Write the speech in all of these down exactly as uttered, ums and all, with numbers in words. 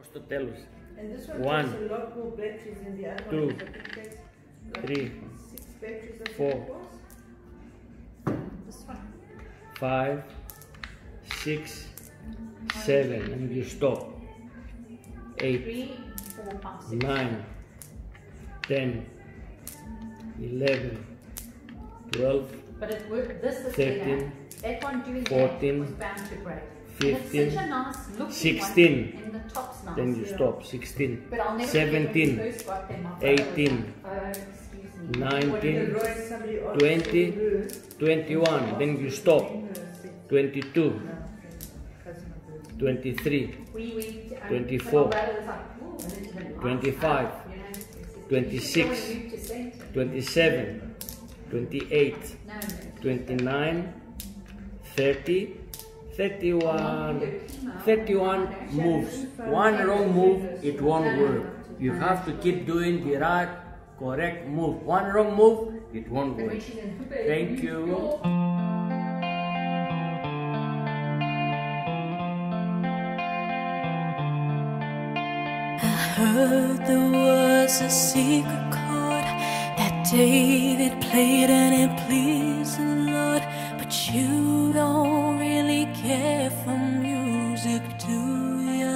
Στο τέλος. And this one One, takes a lot more batteries than the other two, one. I think that's like three, six batteries, I think four, it was. This one. five, six, seven, and you stop. Eight, Three, four, five, six. nine, ten, eleven, twelve, But it worked. This is thirteen, better. That one doing fourteen, that was bound to break. fifteen, and it's such a nice looking sixteen, one, and the top's nice. then you yeah. stop. Sixteen, But I'll never seventeen, forget when we first got them, my brother was eighteen, like, oh, excuse me. nineteen, Roy, somebody asked twenty, for hers. twenty-one, then you stop. twenty-two, No, cousin of hers. twenty-three, We went, um, twenty-four, my brother was like, ooh, and it's been nice. twenty-five, You know, he said, twenty-six, you should go and move to Saint. twenty-seven, twenty-eight, No, no. twenty-nine, thirty, thirty-one, thirty-one moves. One wrong move, it won't work. You have to keep doing the right, correct move. One wrong move, it won't work. Thank you. I heard there was a secret chord that David played and it pleased the Lord. But you don't really care for music, do ya?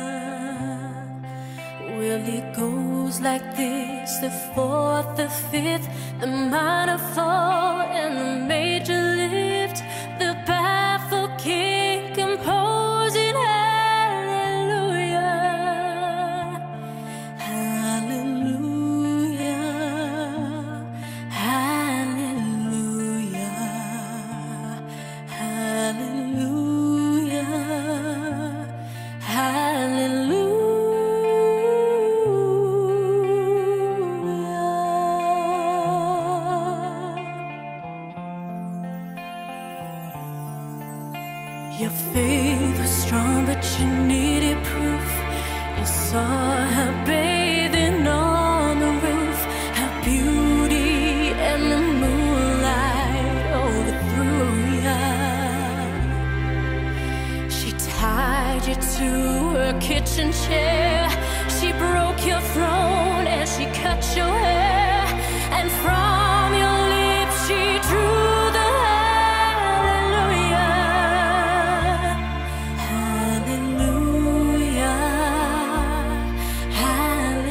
Well, it goes like this: the fourth, the fifth, the minor fall, and the major lift. The baffled king composing hallelujah, hallelujah, hallelujah, hallelujah, hallelujah. Your faith was strong, but you needed proof. You saw her bathing on the roof, her beauty and the moonlight overthrew ya. She tied you to her kitchen chair, she broke your throne and she cut your hair, and from your lips she drew the hallelujah, hallelujah,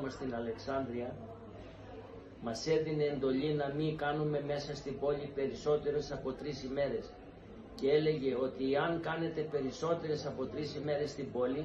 μας στην Αλεξάνδρεια, μας έδινε εντολή να μην κάνουμε μέσα στην πόλη περισσότερες από τρεις ημέρες και έλεγε ότι αν κάνετε περισσότερες από τρεις ημέρες στην πόλη,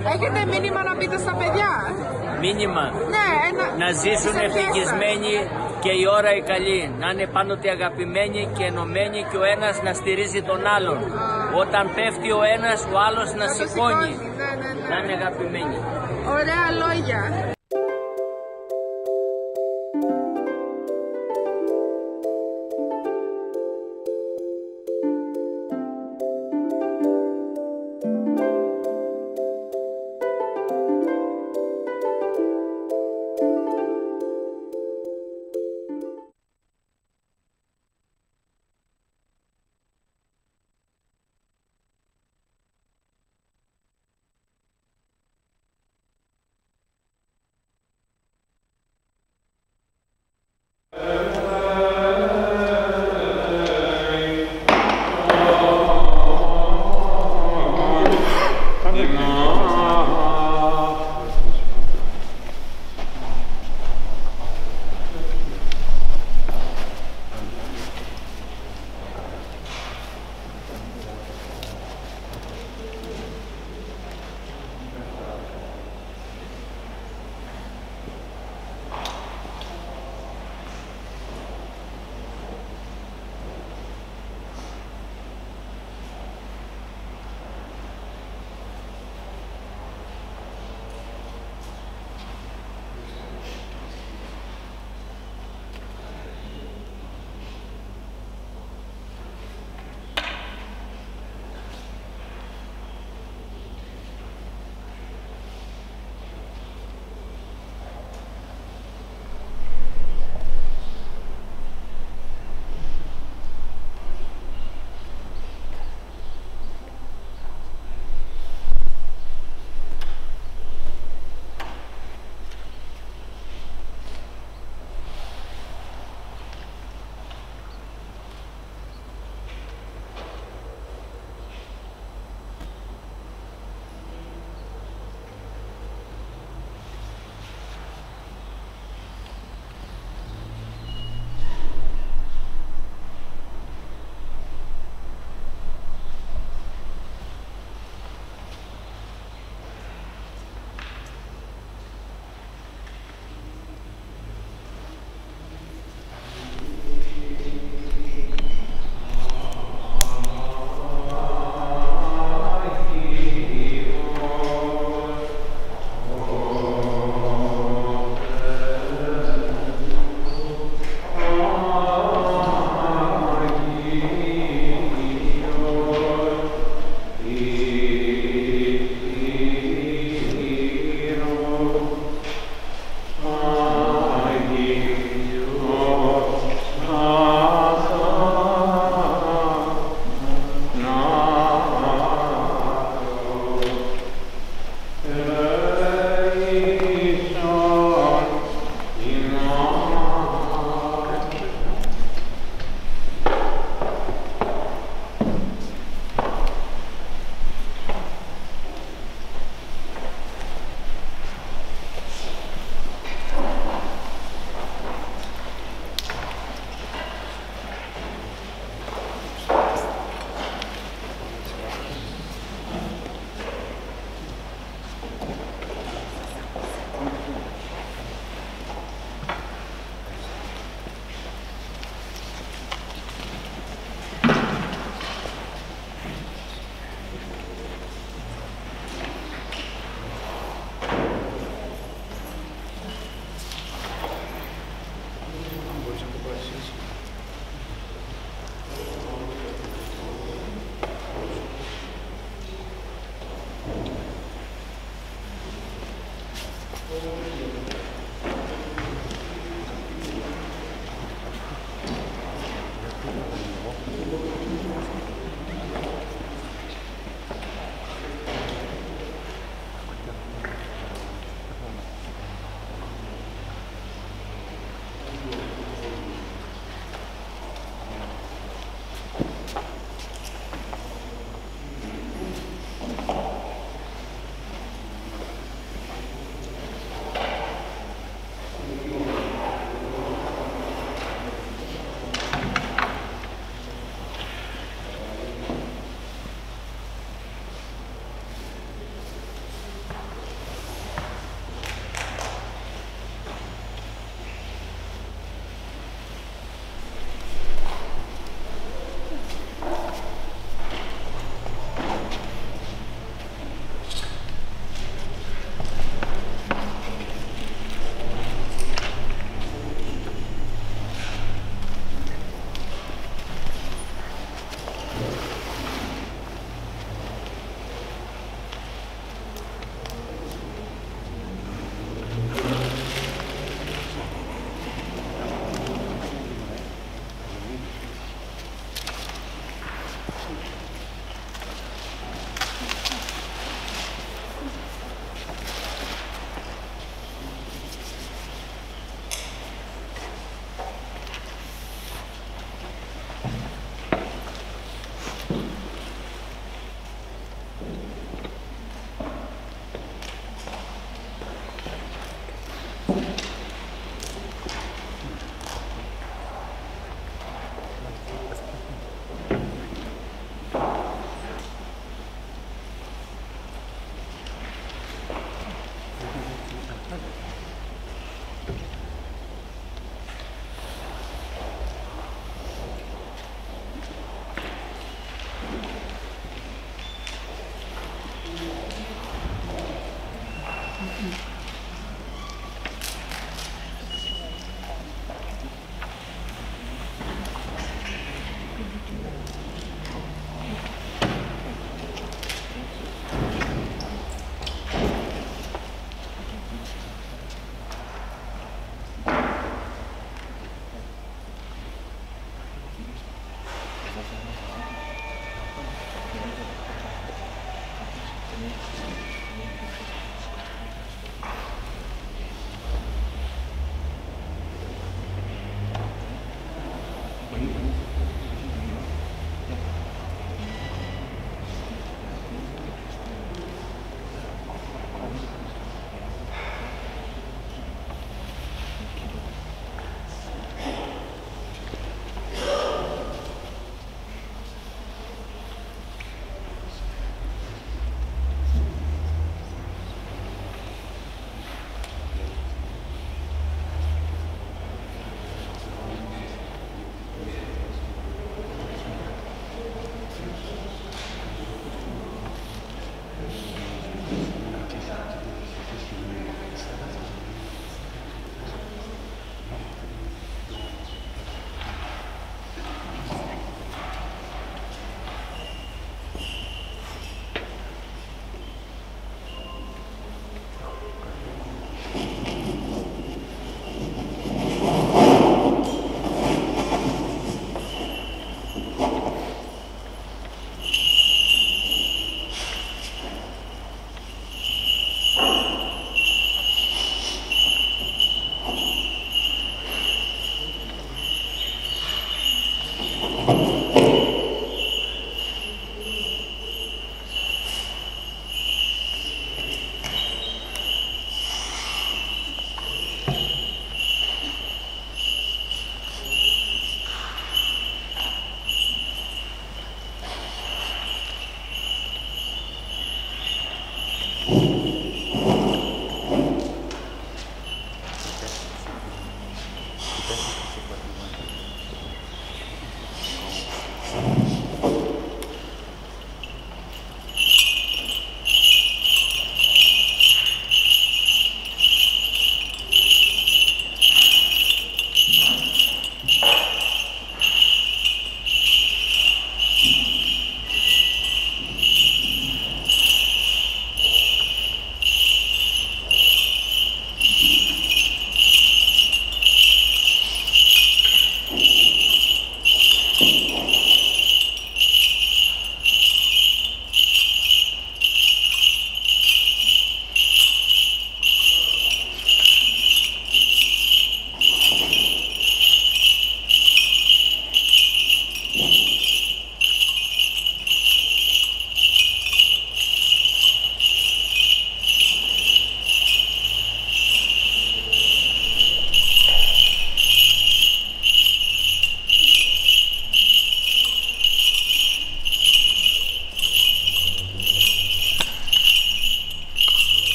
Έχετε μήνυμα να πείτε στα παιδιά? Μήνυμα. Ναι, ένα... Να ζήσουν σε ευτυχισμένοι και η ώρα η καλή. Να είναι πάντοτε αγαπημένοι και ενωμένοι και ο ένας να στηρίζει τον άλλον. Α. Όταν πέφτει ο ένας, ο άλλος να, να σηκώνει. Ναι, ναι, ναι. Να είναι αγαπημένοι. Ωραία λόγια.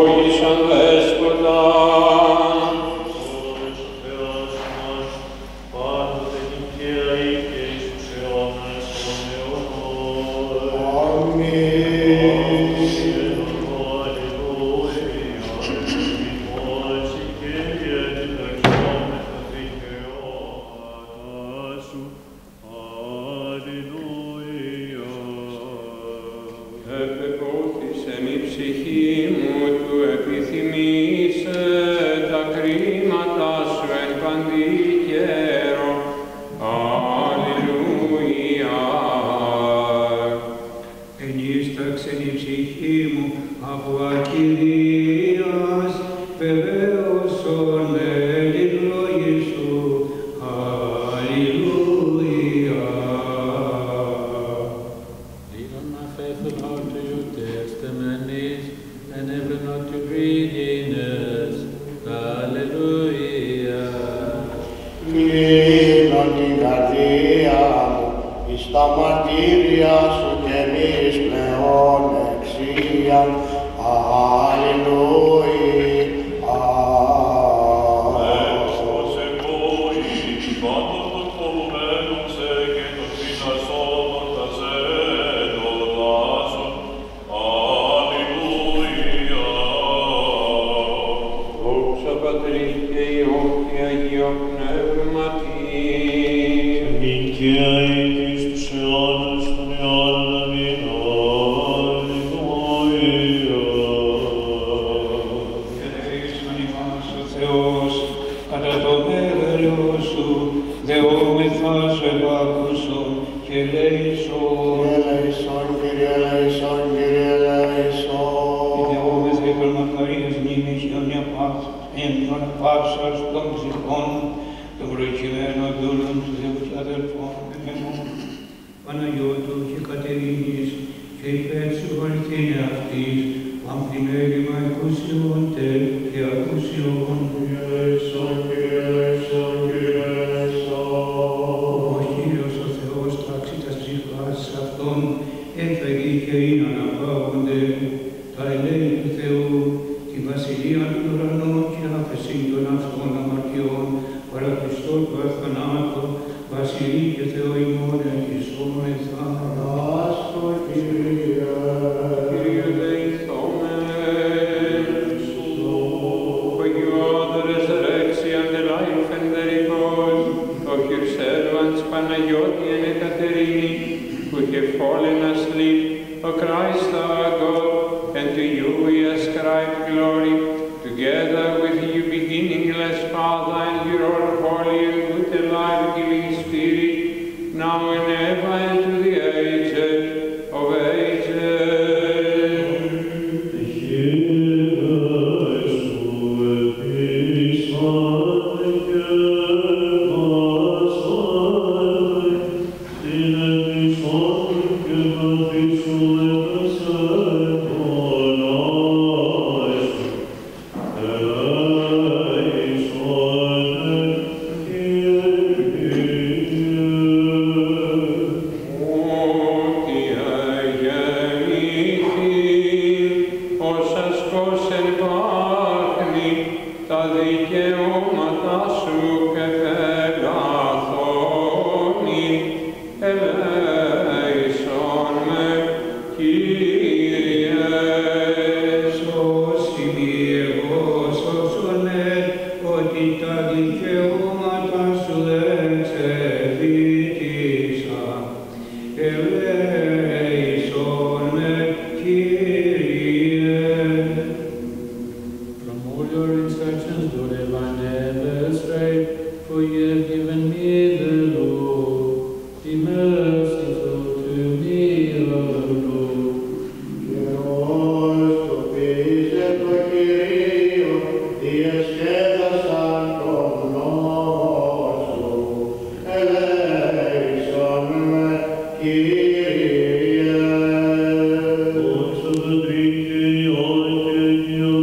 ευλόγησαν δέσποτα. Παναγιώτου και Κατερίνης και υπέρ σου βαρθήνε αυτής, αμφιμέρημα εκούσιοντε και ακούσιον. Κυριελέησον, κυριελέησον, κυριελέησον. Ο Κύριος ο Θεός τάξει τας ψυχάς αυτών, έφερει και είναι αναπαύονται τα ελέη του Θεού, τη βασιλεία του ουρανού και άφεση των αυτών αμαρτιών, παρά Χριστό του αθανάτου, βασιλεί και Θεό ημών ελκυσόμεθα. Άστο Κύριε. Κύριε δεηθόμεν. For you are the resurrection and the life and the repose of your servants Panagiotis and Katerini, who have fallen asleep, O Christ our God, and to you we ascribe glory, together with you beginningless Father and your all holy and good and life-giving Spirit, now and ever and to the ages of ages.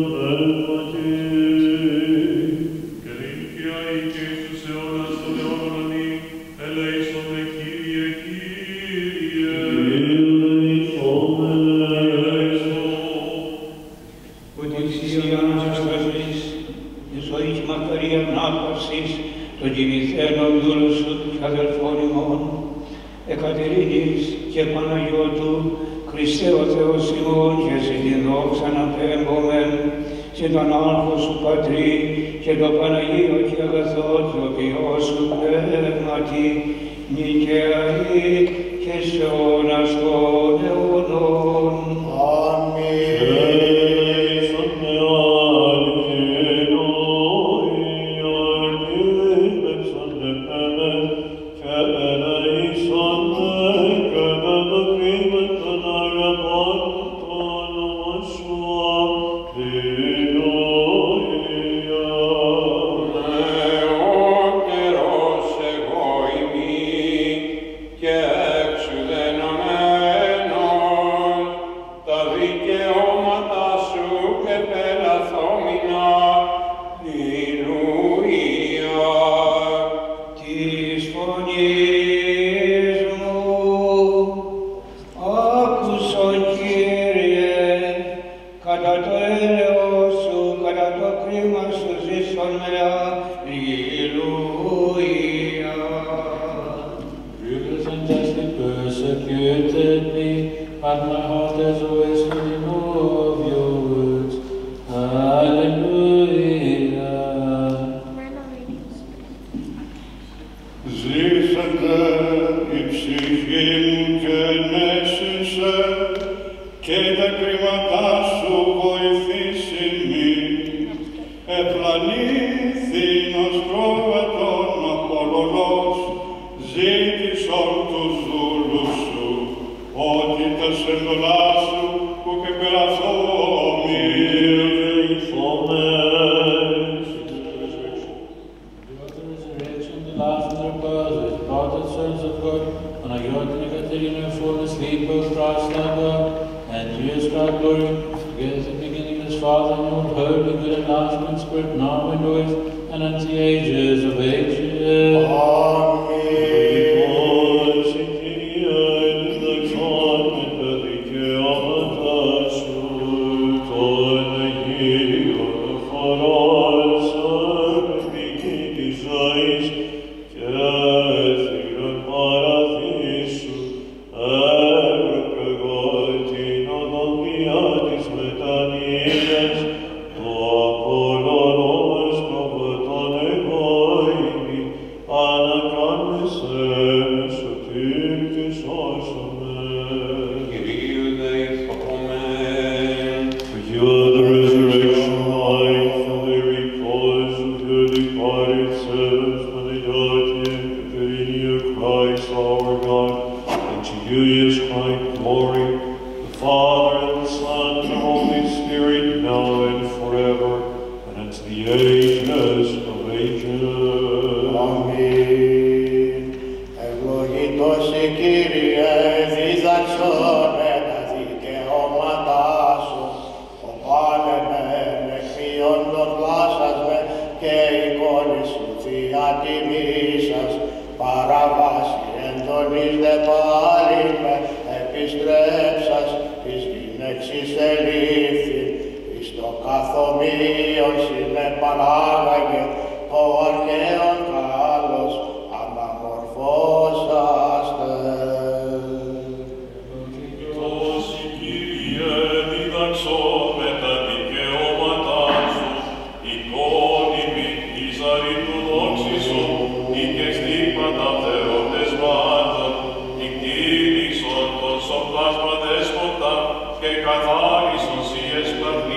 Κύριε Ιησούσε, όρας των αιώνων Εκκλησίαν Αναστασής, η ζωή και μακαρία ανάπαυσης των κοιμηθένων δούλων σου και αδελφών ημών, Εκατερίνης και Παναγιώτου, Χριστέ ο Θεός ημών και σε την δόξα να πέμπομεν, σε τον άλφο σου Πατρί και το Παναγίο και αγαθό το οποίο σου πνεύματι, νικαίοι και σε όνας των αιώνων. Αμήν.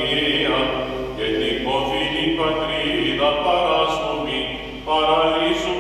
Παραλύσου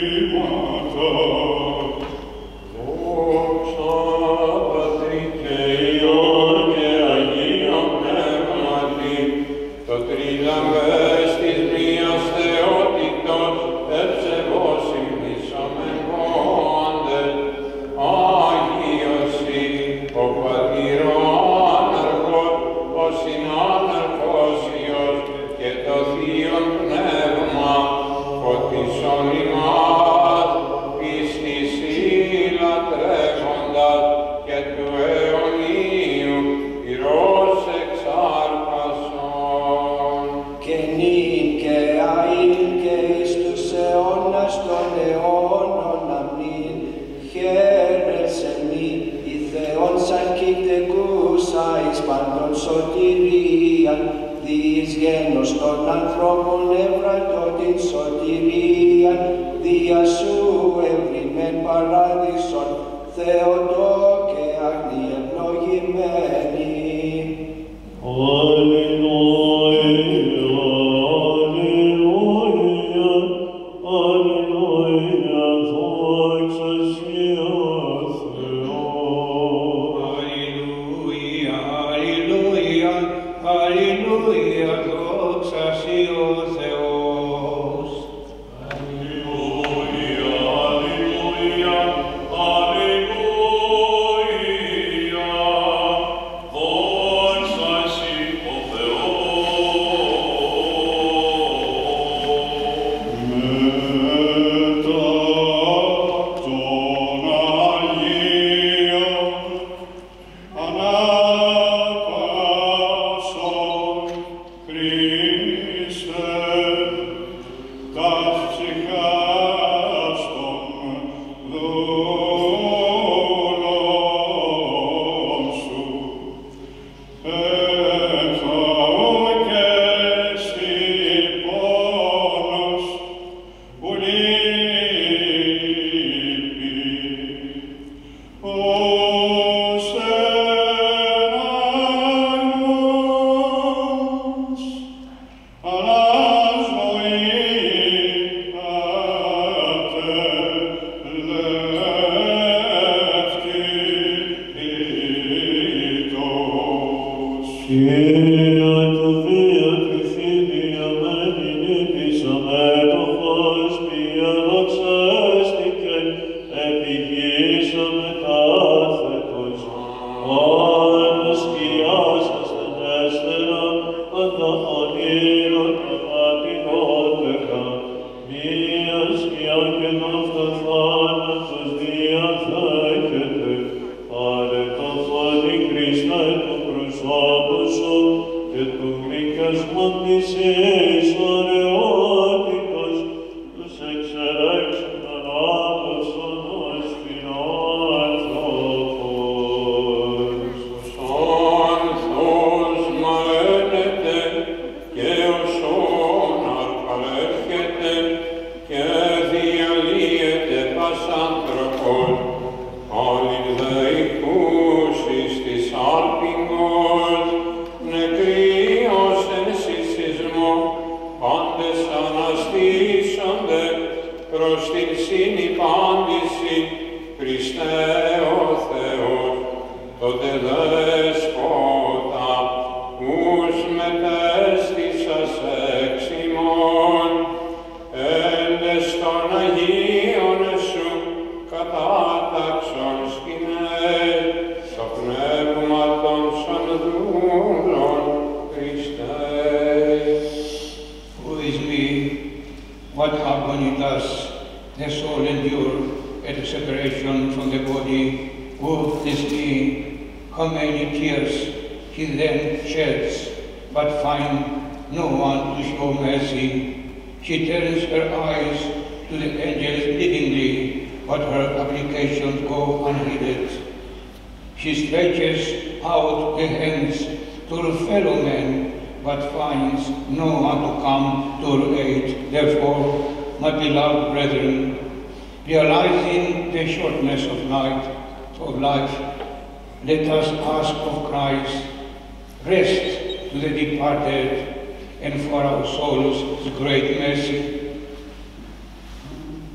Amen.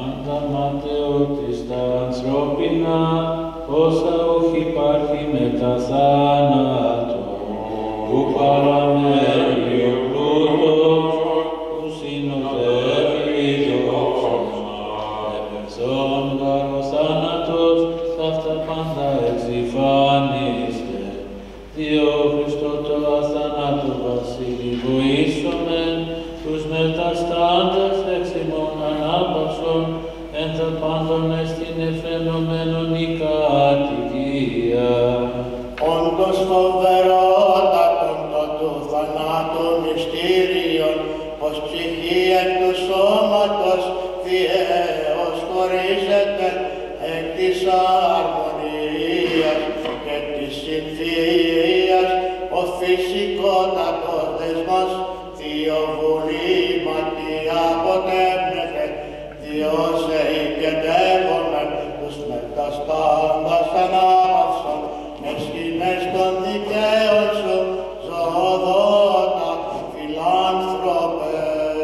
πάντα ματαιότης τα ανθρώπινα, όσα όχι υπάρχει μετά θάνατο, που παραμένει ο πλούτος, που συνοδεύει η δόξα. Επερθών γαρ ο θάνατος, θ' αυτά πάντα εξυφάνιστε. Διό Χριστό το αθανάτου βασίλη βοήσομεν, τους μεταστάντας εξ ημών ανάπαυσον, εν τα πάντων εστιν εφαινομένων η κατοικία. Όντως φοβερότατον το του θανάτου μυστήριον, πως ψυχή εκ του σώματος θειαίως χωρίζεται εκ της αρμονίας και της συνθίας, ο φυσικότατος δεσμός θειοβουλήματι αποτέμνεται, Διός εικετεύομεν τους μεταστάντας ανάπαυσον, με σκηνές των δικαίων σου, ζωοδότα φιλάνθρωπε.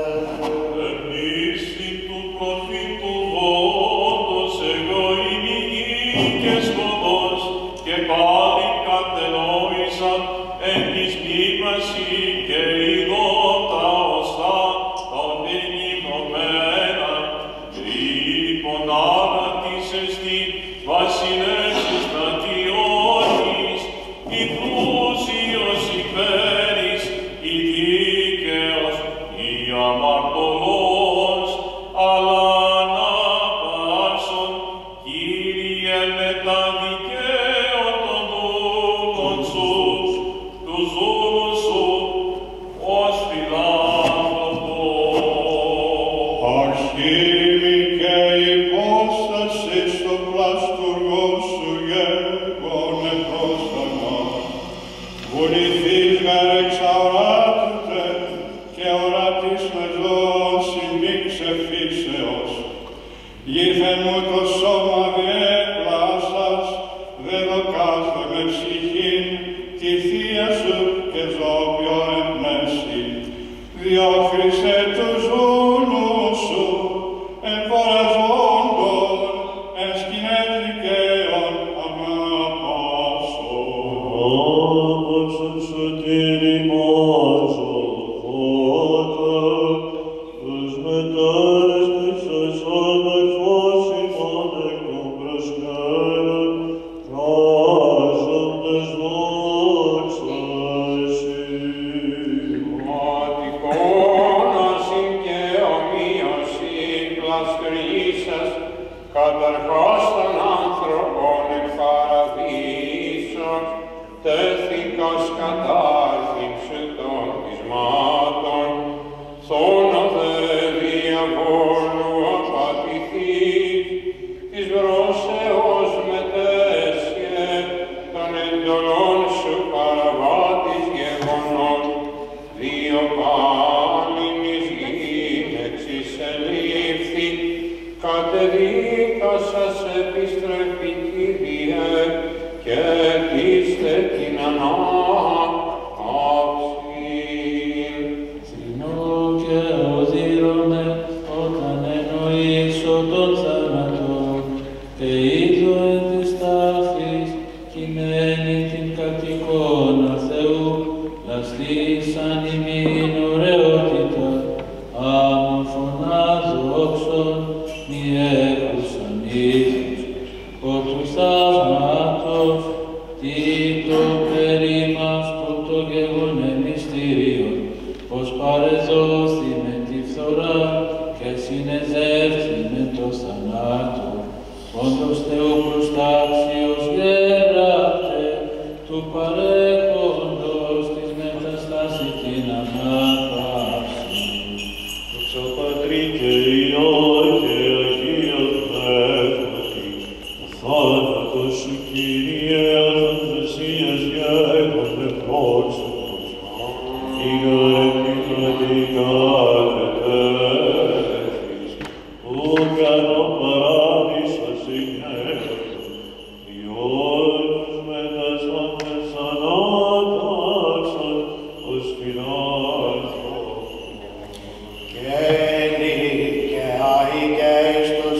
Εμίστη του προφήτου βόντος, εγώ είμαι και σκοπός, και πάλι κατενόησαν εν της μνήμαση και ειδώτα οστά των ενημωμένα. Λοιπόν άνατης εστί βασιλέσης Παναγιώτης, η πλούσιος υπέρης, η δίκαιος, η αμαρτωλός, αλλά ανάπαυσον, Κύριε με τα δικαίων των δούλων σου, τους δούλους σου, ως φιλάνθρωπο. Αρχήμη και υπόσταση στο πλαστουργό σου γέγονε πρόσταγμα. Βουληθείς γαρ εξαοράτητε και ορατής με δόση μη ξεφύσεως. Γήθεν μου το σώμα διέπλαστας, δε δοκάστε με ψυχήν τη θεία σου και ζώπιο εμπνεύσει. Διόχρισε τους δούλους σου, εμφοραζόντων, εν σκηνές δικαίων ανάπαυσον. Άπαυσον σωτήρι μας ο Φώτα, τους μετάρες μισοσόν εκφός ημών εκ των προσκέρων, πράζοντες δόξα εσύ. Ματικόνωση και ομοίωση πλαστουργήσας, καταρχάς των άνθρωπων εκ παραδείσων, τέθηκας κατάρτιψη των πεισμάτων, θόνο δε διαβόλου απατηθείς, της βρώσεως μετέσχε, των εντολών σου παραβάτης γεγονών, δύο πάλινης γύνεξης ελήφθη, κατεδίκασας επιστρέφη Κύριε, και τίστε την ανάπαυση. Θυνώ και οδύρωμαι όταν εννοήσω τον θάνατο, και είδω εν της τάφης κειμένη την κατοικώνα Θεού, λαστής αν ημίν ωραιότητα, άμορφωνα δόξων μη έχουσαν ήθους, ότους θαυμάτος, τι το περί μας που το γεγονέ μυστήριο, πως παρεδόθη με τη φθορά και συνεδεύθη με το θανάτο, όντως Θεού προστάξιος γέρατε, του παρέχοντος της μεταστάση την ανάπαυση. Δόξα Πατρί και Υιό και Αγία Πνεύματι, ο θάνατος σου Κύριε αθανθεσίας γέγονε πρόσωπος, ήγαρε πικρατικά κατέφης, ούκανο παράδεισας ηγνέκατος, διόλους μετασφάντες ανάπαυσαν ως φιλάνθρωπος. Γέννη και αηγές τους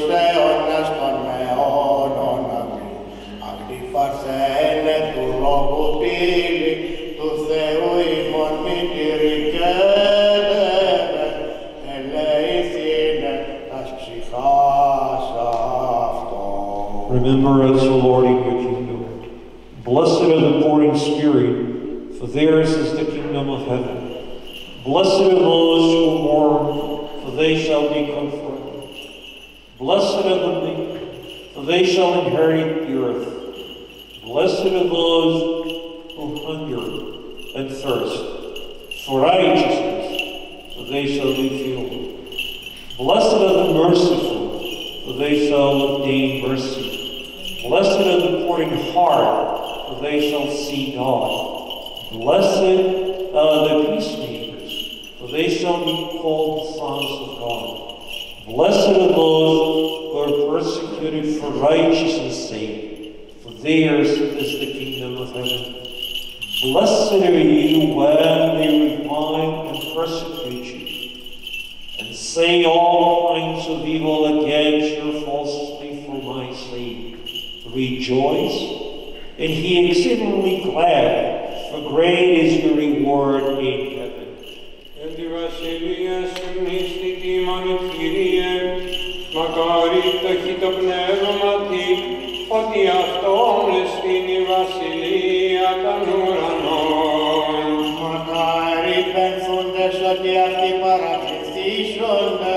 Remember us, O Lord, in your kingdom. Blessed are the poor in spirit, for theirs is the kingdom of heaven. Blessed are those who mourn, for they shall be comforted. Blessed are the meek, for they shall inherit the earth. Blessed are those who hunger and thirst for righteousness, for they shall be filled. Blessed are the merciful, for they shall obtain mercy. Blessed are the poor in heart, for they shall see God. Blessed are the peacemakers, for they shall be called sons of God. Blessed are those who are persecuted for righteousness' sake, for theirs is the kingdom of heaven. Blessed are you when they revile and persecute you, and say all kinds of evil against you falsely for my sake. Rejoice, and be exceedingly glad, for great is your reward in heaven. Εν τη βασιλεία σου νηστική μόνη Κύριε, μακάρι φτωχή το πνεύμα τι, ότι αυτόν εστίν η βασιλεία των ουρανών. Μακάρι πενθούντες ότι αυτοί παρακριθήσονται.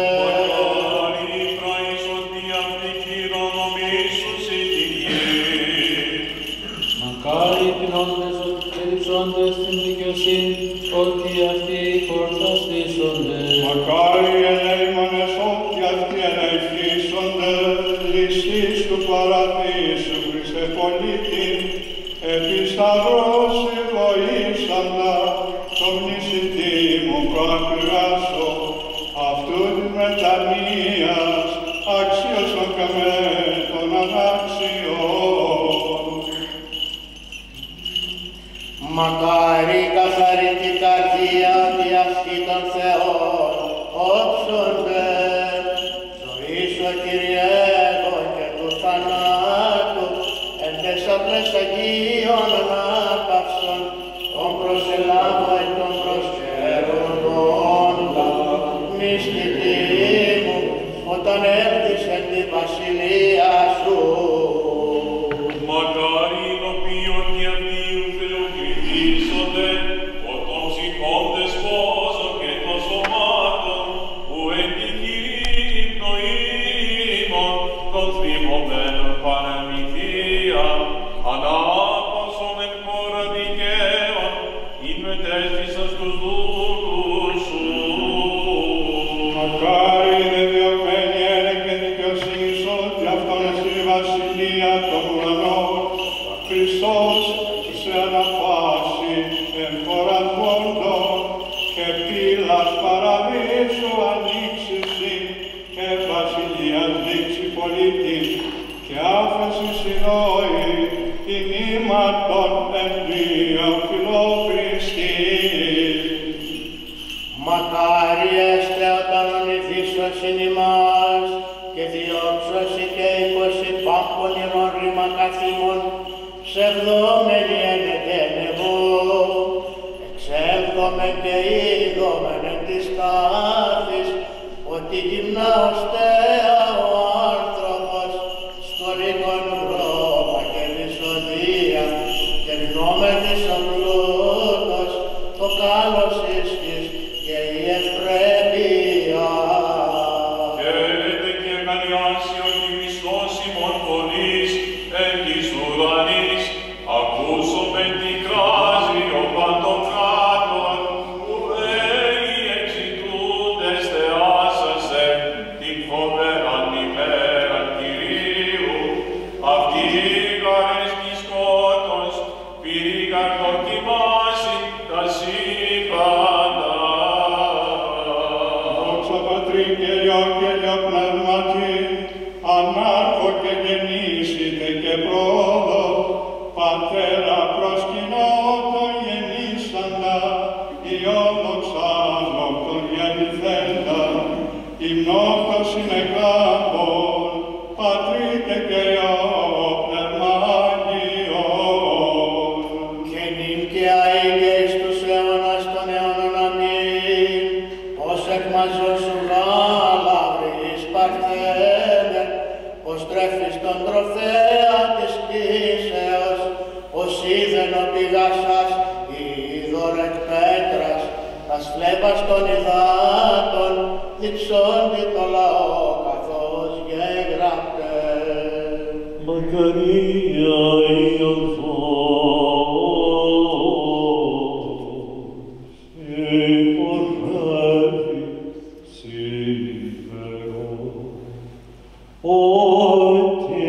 Μακάρι τεινώντες και διψώντες την δικαιοσύνη, ότι αυτοί χορταστήσονται. Μακάρι ελεήμονες ότι αυτοί ελεηθήσονται, ληστείς του παραδείσου, Χριστέ πολίτη, επί σταυρός βοήσαντα, το μνησιτή μου προαπειράσω, αυτού της μετανοίας, αξίωσον καμέ των αγάξιων. Μακάρι καθαρή την καρδία ότι αυτοί των Θεών όψονται. Ζωή σου, Κύριε, εγώ και του θανάτου, εν τεσσαπλές Αγίων ανάπαυσον, τον προσελάβω εκ των προσκέροντων, μυστική μου, όταν έρθεις εν τη βασιλεία σου. Μακάρι οι οποίοι διαβίουν φιλοκριτήσονται, όταν ψυχόντες πόσο και των σωμάτων, που εν τη χειρή πνοήμων των θυμωμένων παραμυθία, ανάπασον εν χώρα δικαίων, ειν μετέσχισας τους δούλους σου. Μακάρι δε διωμένοι ένε και δικαιοσύνης ότι αυτόν εστί η βασιλεία των ουρανών, Χριστός σε αναφάσει εν χώρας μόντων και πύλας παραδείσου ανοίξηση και βασιλείας δείξει πολίτη και άφεση συνόη την ήμαρτον εν δύο φιλοκριστής. Μακάρι έστε όταν ονειδήσωσιν ημάς και διώξωσι και είκοσι πάμπων ηρών ρήμα καθήμων, ψευδόμενοι ένεκεν εγώ, εξέλθομεν και είδομεν εν της τάφης, ότι γυμνάωστέα ο άνθρωπος, σχολικών βρώμα και δυσοδεία, και γνώμεν της ο πλούτος, το κάλος ίστης και η ευπρέπεια. Χαίρετε και αγαλιάσει ότι Χριστός ημών πολλής εν της ουρανής, ακούσομεν τι κράζει ο παντοκράτορ, που λέει εξητούντες θεάσασε την Θεέ, ως τρέφεις τον τροφέα της κτήσεως, ως είδεν ο πηγάσας, είδωρ εκ πέτρας, τας φλέβας των υδάτων, διψώνει το λαό καθώς γεγραπτέ. Μακαρία η οδός, υπορεύει σήμερα, ότι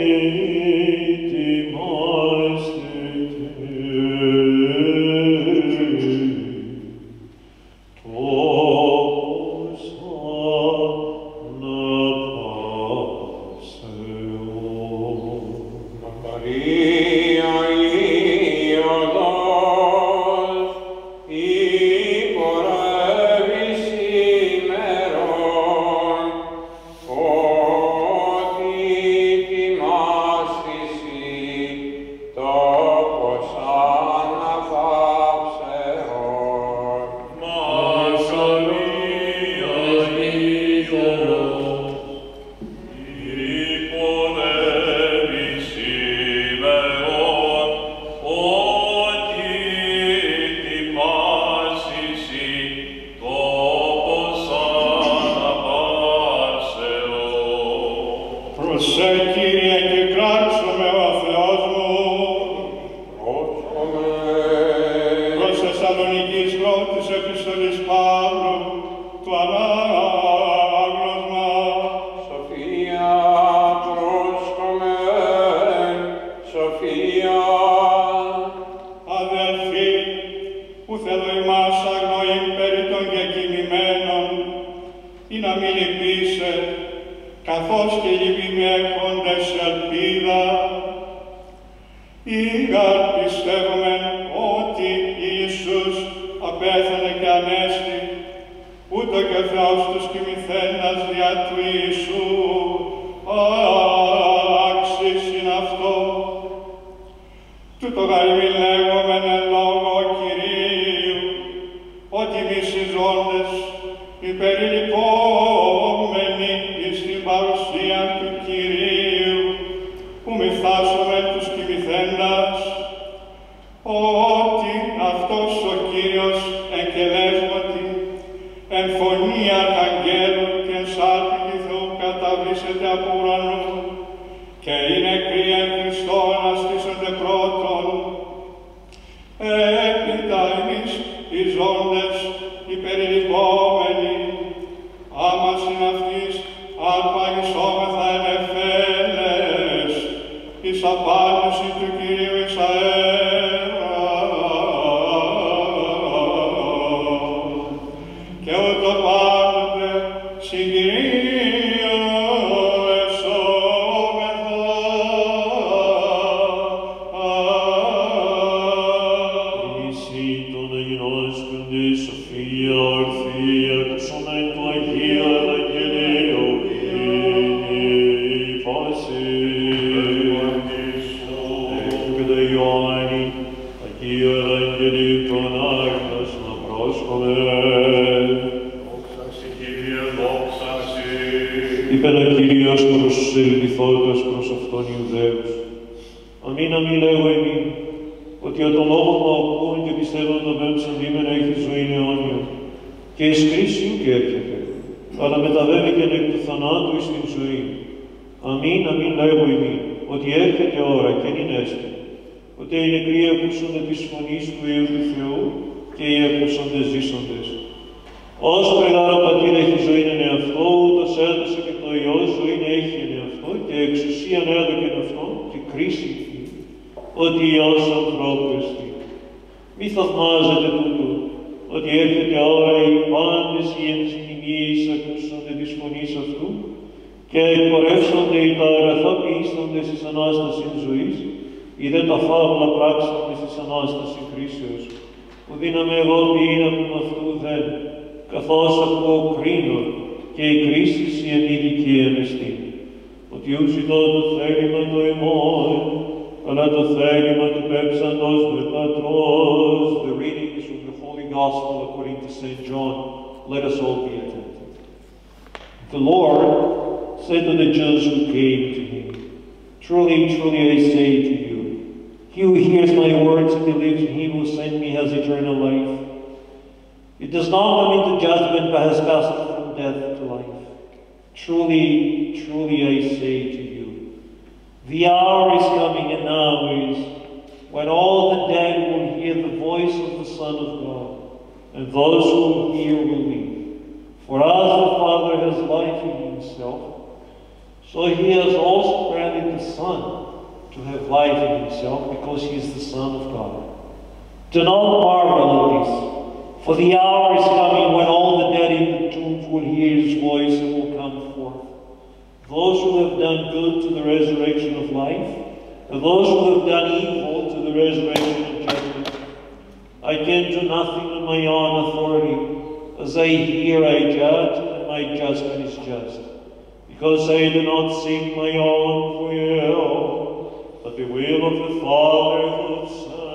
said to the Jews who came to him, Truly, truly I say to you, he who hears my words and believes in him who sent me has eternal life. It does not come into judgment, but has passed from death to life. Truly, truly I say to you, the hour is coming, and now is, when all the dead will hear the voice of the Son of God, and those who hear will live. For as the Father has life in himself, so he has also granted the Son to have life in himself, because he is the Son of God. Do not marvel at this, for the hour is coming when all the dead in the tombs will hear his voice and will come forth. Those who have done good to the resurrection of life, and those who have done evil to the resurrection of judgment. I can do nothing on my own authority. As I hear, I judge, and my judgment is just. Because I do not seek my own will, but the will of the Father who sent me.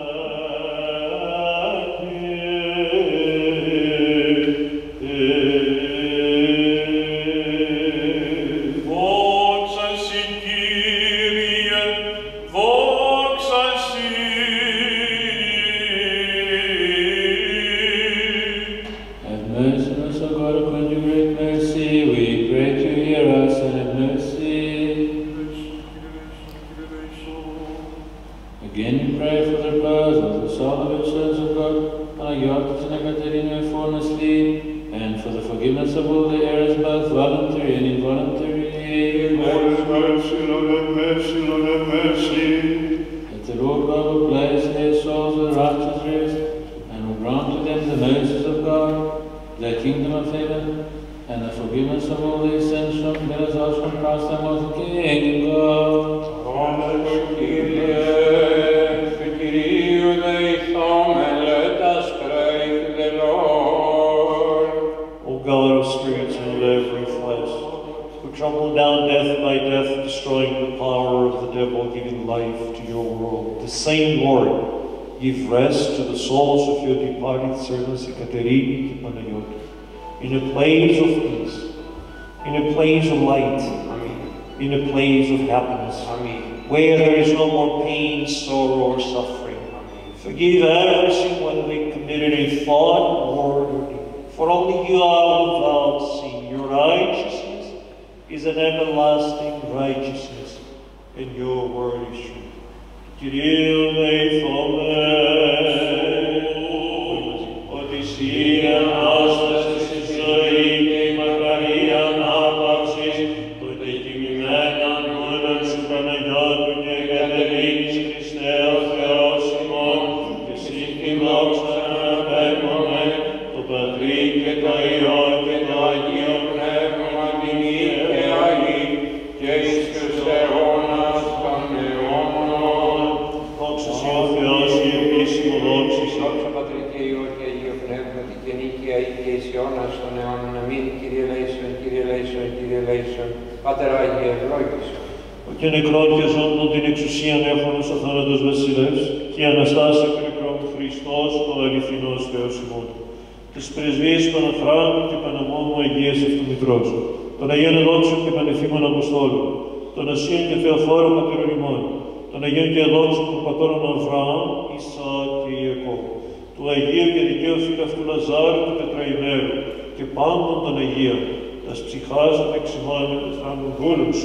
Panagiotis and Katina Frantzeskos, and for the forgiveness of all the errors, both voluntary and involuntary. Lord have mercy, Lord have mercy, Lord have mercy. That the Lord God will place their souls with righteous rest, and will grant to them the mercies of God, the kingdom of heaven, and the forgiveness of all their sins from their souls from Christ our Lord, King God. Amen. Kyrie, Kyrie eleison, and let us pray to the Lord. O God of spirits and of every flesh, who trampled down death by death, destroying the power of the devil, giving life to your world, the same Lord, give rest to the souls of your departed servants, Ekaterini and Panagiotis, in a place of peace, in a place of light, Amen. In a place of happiness, Amen. Where there is no more pain, sorrow, or suffering. Amen. Forgive every sin whether they committed in thought, word, or deed. For only you are without sin. Your righteousness is an everlasting righteousness, and your word is true. Kyrie eleison, Odysseia nostra, Sisoite, Macaria, Napaxis, Odykimena, Nunan, Supranagiotu, Ekaterinis, Christel, Theosimon, Kesinti Moxa, Pepone, to Patri, και το Υιό και το Αγίο Πνεύμα τιμή και Αγί, και εις τους αιώνας των αιώνων. Δόξα Συ ο Θεός, η επίσημο δόξα Συ. Δόξα Πατρί και Υιό και Αγίο Πνεύματι και νίκαια ή και εις αιώνας των αιώνων. Αμήν. Κύριε ελέησον, Κύριε ελέησον, Κύριε ελέησον. Πάτερ Άγιε, ευλόγησον. Ο και νεκρόν και ζώντων την εξουσίαν έχονος ο θάνατος βασιλεύς, και η Αναστάση εκ νεκρών Χριστός, ο αληθινός Θεός ημών. Τις πρεσβείες των Αφράτων και Παναμόνου Αγίας Αυτομητρός, των Αγίων Εδόξων και Πανεθήμων Αποστόλων, των Ασίων και Θεοφόρων Πατέρων ημών, των Αγίων και Εδόξων των Πατώρων Αβραάμ, Ισαάκ και Ιακώβ, του Αγίου και Δικαίου Φίλαυτου Λαζάρου του Τετραϊμέρου και πάντων των Αγίων, τας ψυχάς των εξημάνων θράμων βούλους,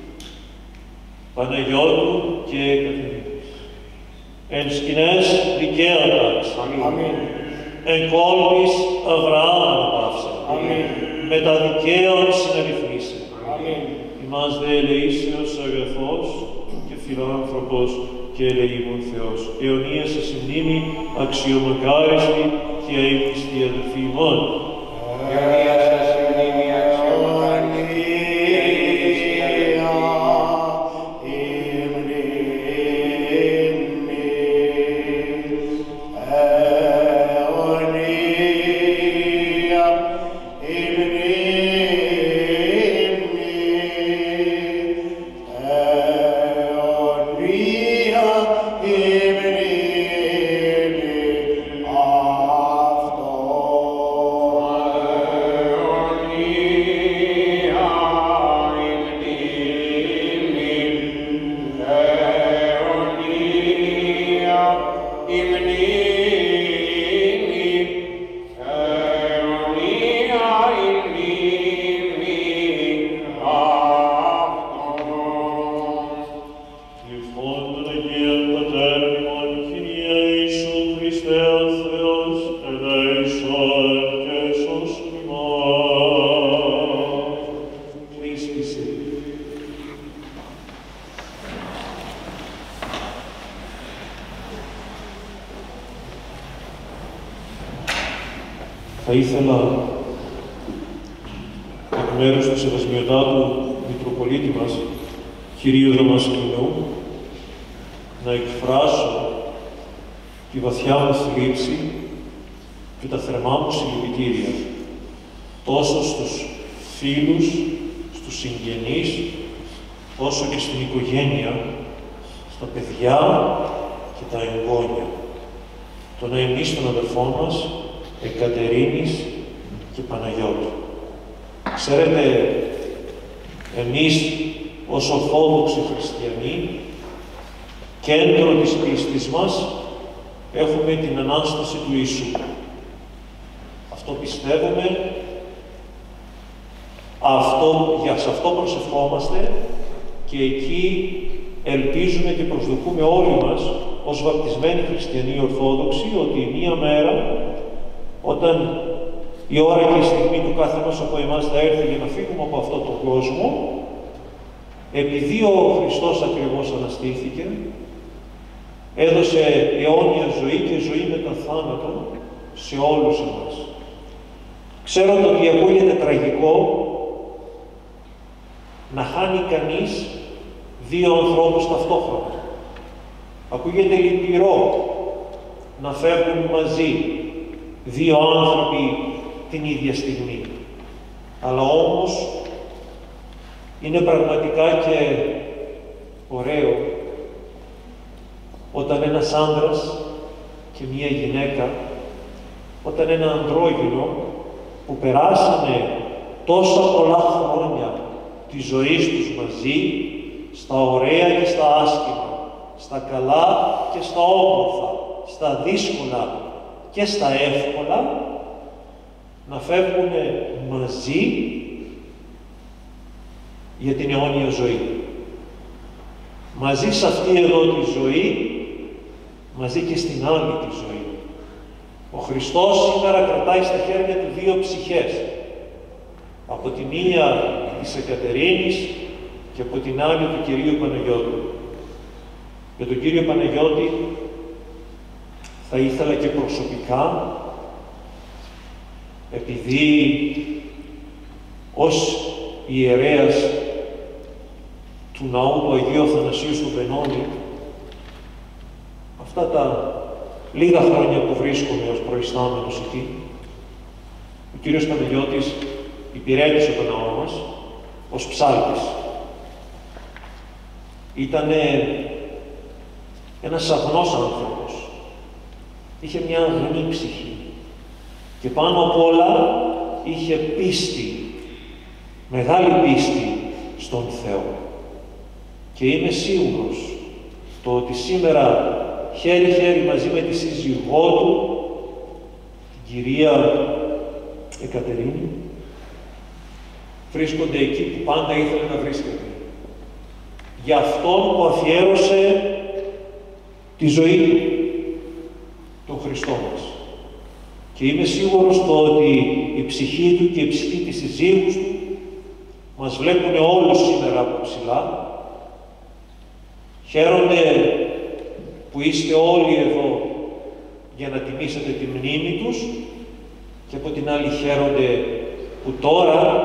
Παναγιώτου και Κατερίνης. Εν σκηνές δικαίωτας. Αμήν. Εν κόλπης Αβραάμ αναπαύσα. Αμήν. Με τα δικαίων συναριθμίσε. Αμήν. Ημάς δε ελεήσεως αγαθός και φιλάνθρωπος και ελεήμων Θεός. Αιωνία σε συμνήμη αξιομακάριστη και έμπιστη αδελφοί ημών. Αιωνία σε συμνήμη αξιομακάριστη. Oh Θα ήθελα εκ μέρους του Σεβασμιωτάτου Μητροπολίτη μας, κυρίου Δαμασκηνού, να εκφράσω τη βαθιά μου θλίψη και τα θερμά μου συλληπιτήρια τόσο στους φίλους, στους συγγενείς, όσο και στην οικογένεια, στα παιδιά και τα εγγόνια των αημνής των αδερφών μας, Εκατερίνης και Παναγιώτη. Ξέρετε, εμείς ως Ορθόδοξοι Χριστιανοί, κέντρο της πίστης μας, έχουμε την Ανάσταση του Ιησού. Αυτό πιστεύουμε, αυτό, για σε αυτό προσευχόμαστε και εκεί ελπίζουμε και προσδοκούμε όλοι μας, ως βαπτισμένοι χριστιανοί Ορθόδοξοι, ότι μία μέρα, όταν η ώρα και η στιγμή του κάθε μας από εμάς θα έρθει για να φύγουμε από αυτόν τον κόσμο, επειδή ο Χριστός ακριβώς αναστήθηκε, έδωσε αιώνια ζωή και ζωή μετά θάνατο σε όλους εμάς. Ξέρω ότι ακούγεται τραγικό να χάνει κανείς δύο ανθρώπους ταυτόχρονα. Ακούγεται λυπηρό να φεύγουν μαζί δύο άνθρωποι την ίδια στιγμή. Αλλά όμως είναι πραγματικά και ωραίο όταν ένας άντρας και μία γυναίκα, όταν ένα ανδρόγυνο που περάσανε τόσα πολλά χρόνια της ζωής τους μαζί, στα ωραία και στα άσχημα, στα καλά και στα όμορφα, στα δύσκολα και στα εύκολα, να φεύγουν μαζί για την αιώνια ζωή. Μαζί σε αυτή εδώ τη ζωή, μαζί και στην άλλη τη ζωή. Ο Χριστός σήμερα κρατάει στα χέρια του δύο ψυχές. Από τη μία της Εκατερίνης και από την άλλη του Κυρίου Παναγιώτη. Για τον Κύριο Παναγιώτη θα ήθελα και προσωπικά, επειδή ως ιερέας του Ναού του Αγίου Αθανασίου στο Βενώνη, αυτά τα λίγα χρόνια που βρίσκομαι ως προϊστάμενος εκεί, ο Κύριος Παναγιώτης υπηρέτησε τον ναό μας ως ψάλτης. Ήτανε ένας αγνός άνθρωπος. Είχε μια αγνή ψυχή. Και πάνω απ' όλα είχε πίστη, μεγάλη πίστη στον Θεό. Και είμαι σίγουρος το ότι σήμερα χέρι-χέρι μαζί με τη σύζυγό του, την κυρία Εκατερίνη, βρίσκονται εκεί που πάντα ήθελε να βρίσκεται. Για αυτόν που αφιέρωσε τη ζωή του, τον Χριστό μας. Και είμαι σίγουρος το ότι η ψυχή του και η ψυχή της συζύγους του μας βλέπουν όλους σήμερα από ψηλά. Χαίρονται που είστε όλοι εδώ για να τιμήσετε τη μνήμη τους και από την άλλη χαίρονται που τώρα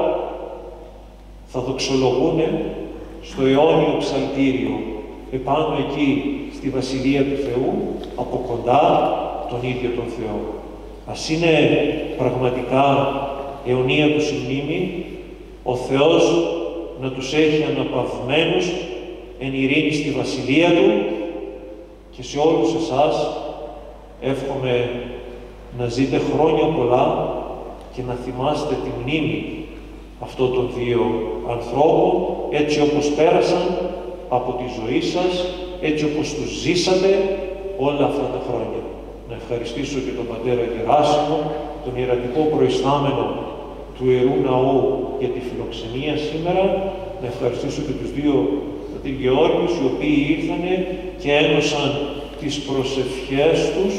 θα δοξολογούν στο αιώνιο ψαλτήριο επάνω εκεί στη Βασιλεία του Θεού, από κοντά τον ίδιο τον Θεό. Ας είναι πραγματικά αιωνία τους η μνήμη, ο Θεός να τους έχει αναπαυμένους εν ειρήνη στη Βασιλεία Του και σε όλους εσάς εύχομαι να ζείτε χρόνια πολλά και να θυμάστε τη μνήμη αυτών των δύο ανθρώπων έτσι όπως πέρασαν από τη ζωή σας, έτσι όπως τους ζήσατε όλα αυτά τα χρόνια. Να ευχαριστήσω και τον πατέρα Γεράσιμο, τον ιερατικό προϊστάμενο του Ιερού Ναού για τη φιλοξενία σήμερα, να ευχαριστήσω και τους δύο πατήρ Γεώργιους, οι οποίοι ήρθανε και ένωσαν τις προσευχές τους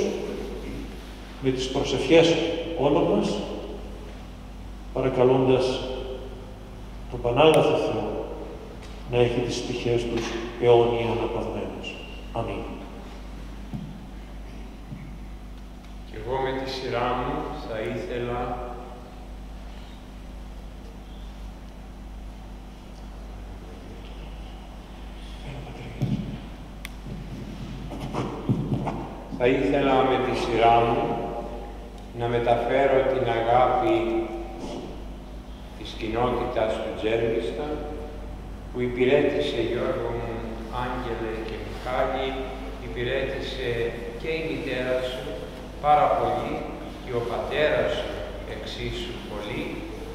με τις προσευχές όλων μας, παρακαλώντας τον Πανάγαθο Θεό να έχει τις πτυχές τους αιώνια αναπαυμένους. Αμήν. Και εγώ Εγώ με τη σειρά μου θα ήθελα θα ήθελα με τη σειρά μου να μεταφέρω την αγάπη της κοινότητας του Τζέρμιστα που υπηρέτησε, Γιώργο μου, Άγγελε και Μιχάλη, υπηρέτησε και η μητέρα σου πάρα πολύ και ο πατέρας σου εξίσου πολύ.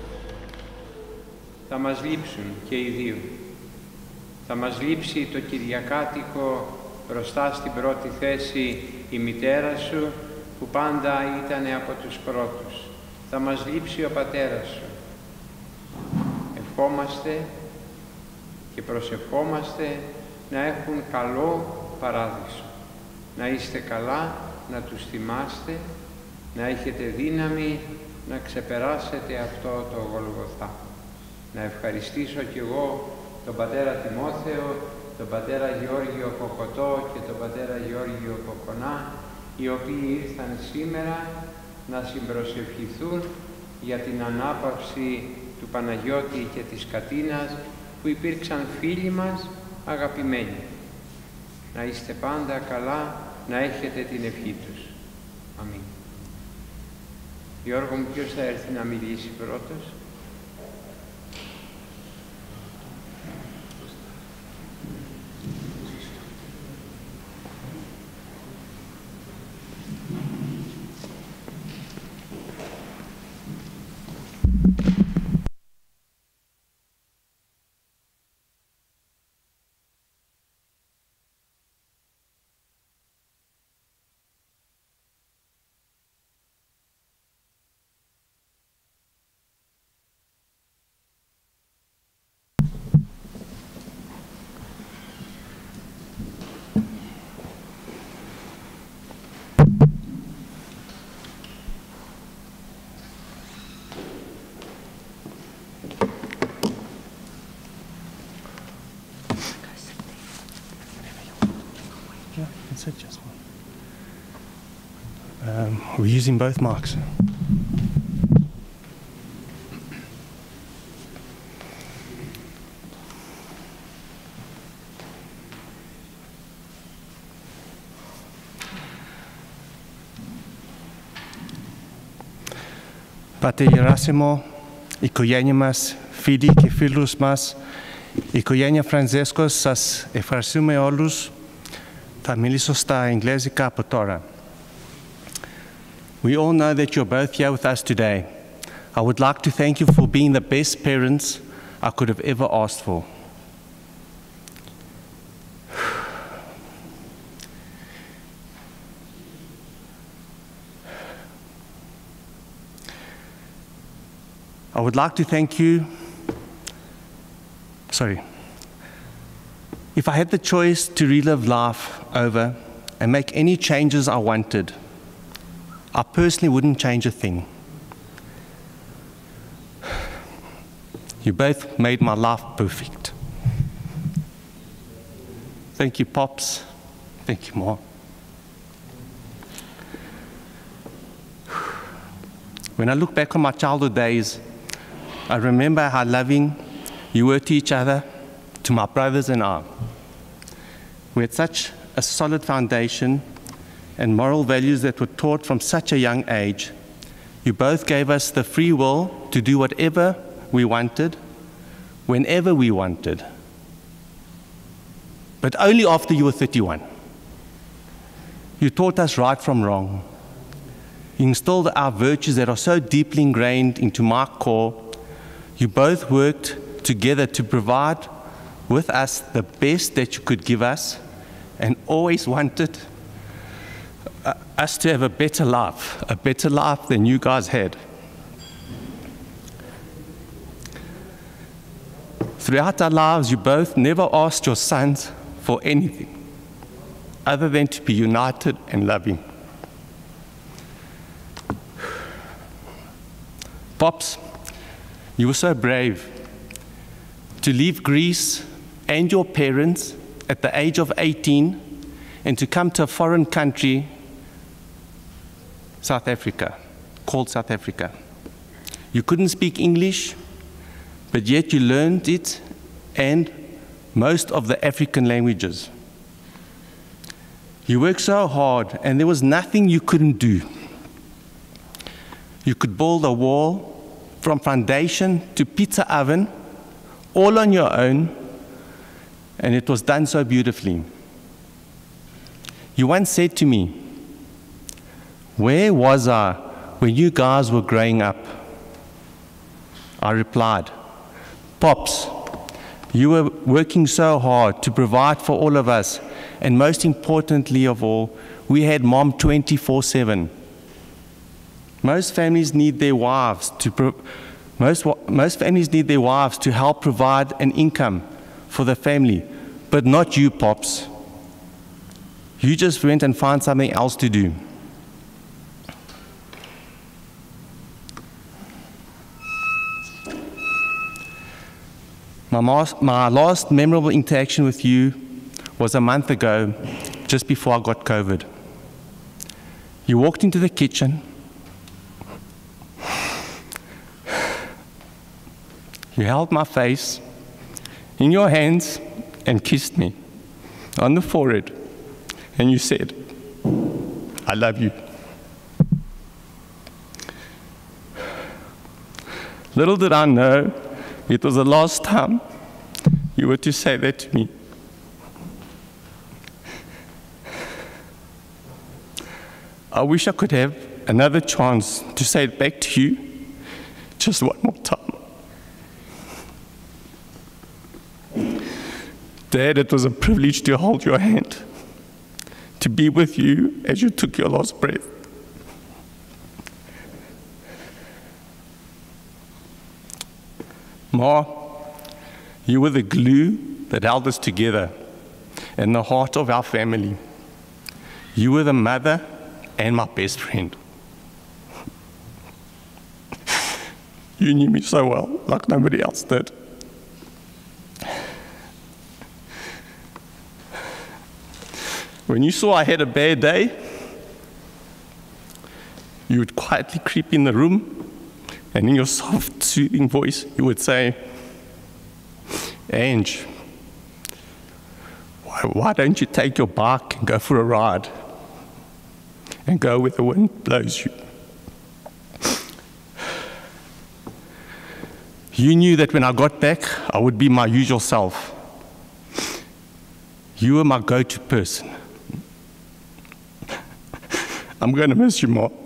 Θα μας λείψουν και οι δύο. Θα μας λείψει το Κυριακάτικο μπροστά στην πρώτη θέση η μητέρα σου που πάντα ήταν από τους πρώτους. Θα μας λείψει ο πατέρας σου. Ευχόμαστε και προσευχόμαστε να έχουν καλό παράδεισο. Να είστε καλά, να τους θυμάστε, να έχετε δύναμη να ξεπεράσετε αυτό το Γολγοθά. Να ευχαριστήσω κι εγώ τον πατέρα Τιμόθεο, τον πατέρα Γεώργιο Κοκοτό και τον πατέρα Γεώργιο Κοκονά, οι οποίοι ήρθαν σήμερα να συμπροσευχηθούν για την ανάπαυση του Παναγιώτη και της Κατίνας, που υπήρξαν φίλοι μας αγαπημένοι. Να είστε πάντα καλά, να έχετε την ευχή τους. Αμήν. Γιώργο μου, ποιος θα έρθει να μιλήσει πρώτος? Just one. Um, we're using both marks. Πάτερ Γεράσιμο, η οικογένεια μας, φίλοι και φίλους μας, η οικογένεια Φραντζέσκος, σας ευχαριστούμε όλους. Θα μιλήσω στα εγγλέζικα από τώρα. We all know that you're both here with us today. I would like to thank you for being the best parents I could have ever asked for. I would like to thank you, sorry, if I had the choice to relive life over and make any changes I wanted, I personally wouldn't change a thing. You both made my life perfect. Thank you, Pops. Thank you, Mom. When I look back on my childhood days, I remember how loving you were to each other, to my brothers and I. We had such a solid foundation and moral values that were taught from such a young age. You both gave us the free will to do whatever we wanted, whenever we wanted. But only after you were thirty-one. You taught us right from wrong. You instilled our virtues that are so deeply ingrained into my core. You both worked together to provide with us the best that you could give us, and always wanted uh, us to have a better life, a better life than you guys had. Throughout our lives, you both never asked your sons for anything other than to be united and loving. Pops, you were so brave to leave Greece and your parents at the age of eighteen and to come to a foreign country South Africa, called South Africa. You couldn't speak English, but yet you learned it and most of the African languages. You worked so hard, and there was nothing you couldn't do. You could build a wall from foundation to pizza oven, all on your own, and it was done so beautifully. You once said to me, "Where was I when you guys were growing up?" I replied, "Pops, you were working so hard to provide for all of us, and most importantly of all, we had Mom twenty-four seven. Most families need their wives to pro most most families need their wives to help provide an income for the family, but not you, Pops. You just went and found something else to do." My, my last memorable interaction with you was a month ago, just before I got COVID. You walked into the kitchen. You held my face in your hands and kissed me on the forehead. And you said, "I love you." Little did I know, it was the last time you were to say that to me. I wish I could have another chance to say it back to you just one more time. Dad, it was a privilege to hold your hand, to be with you as you took your last breath. Ma, you were the glue that held us together and the heart of our family. You were the mother and my best friend. You knew me so well, like nobody else did. When you saw I had a bad day, you would quietly creep in the room, and in your soft, soothing voice, you would say, "Ange, why, why don't you take your bike and go for a ride and go where the wind blows you?" You knew that when I got back, I would be my usual self. You were my go-to person. I'm going to miss you, Ma.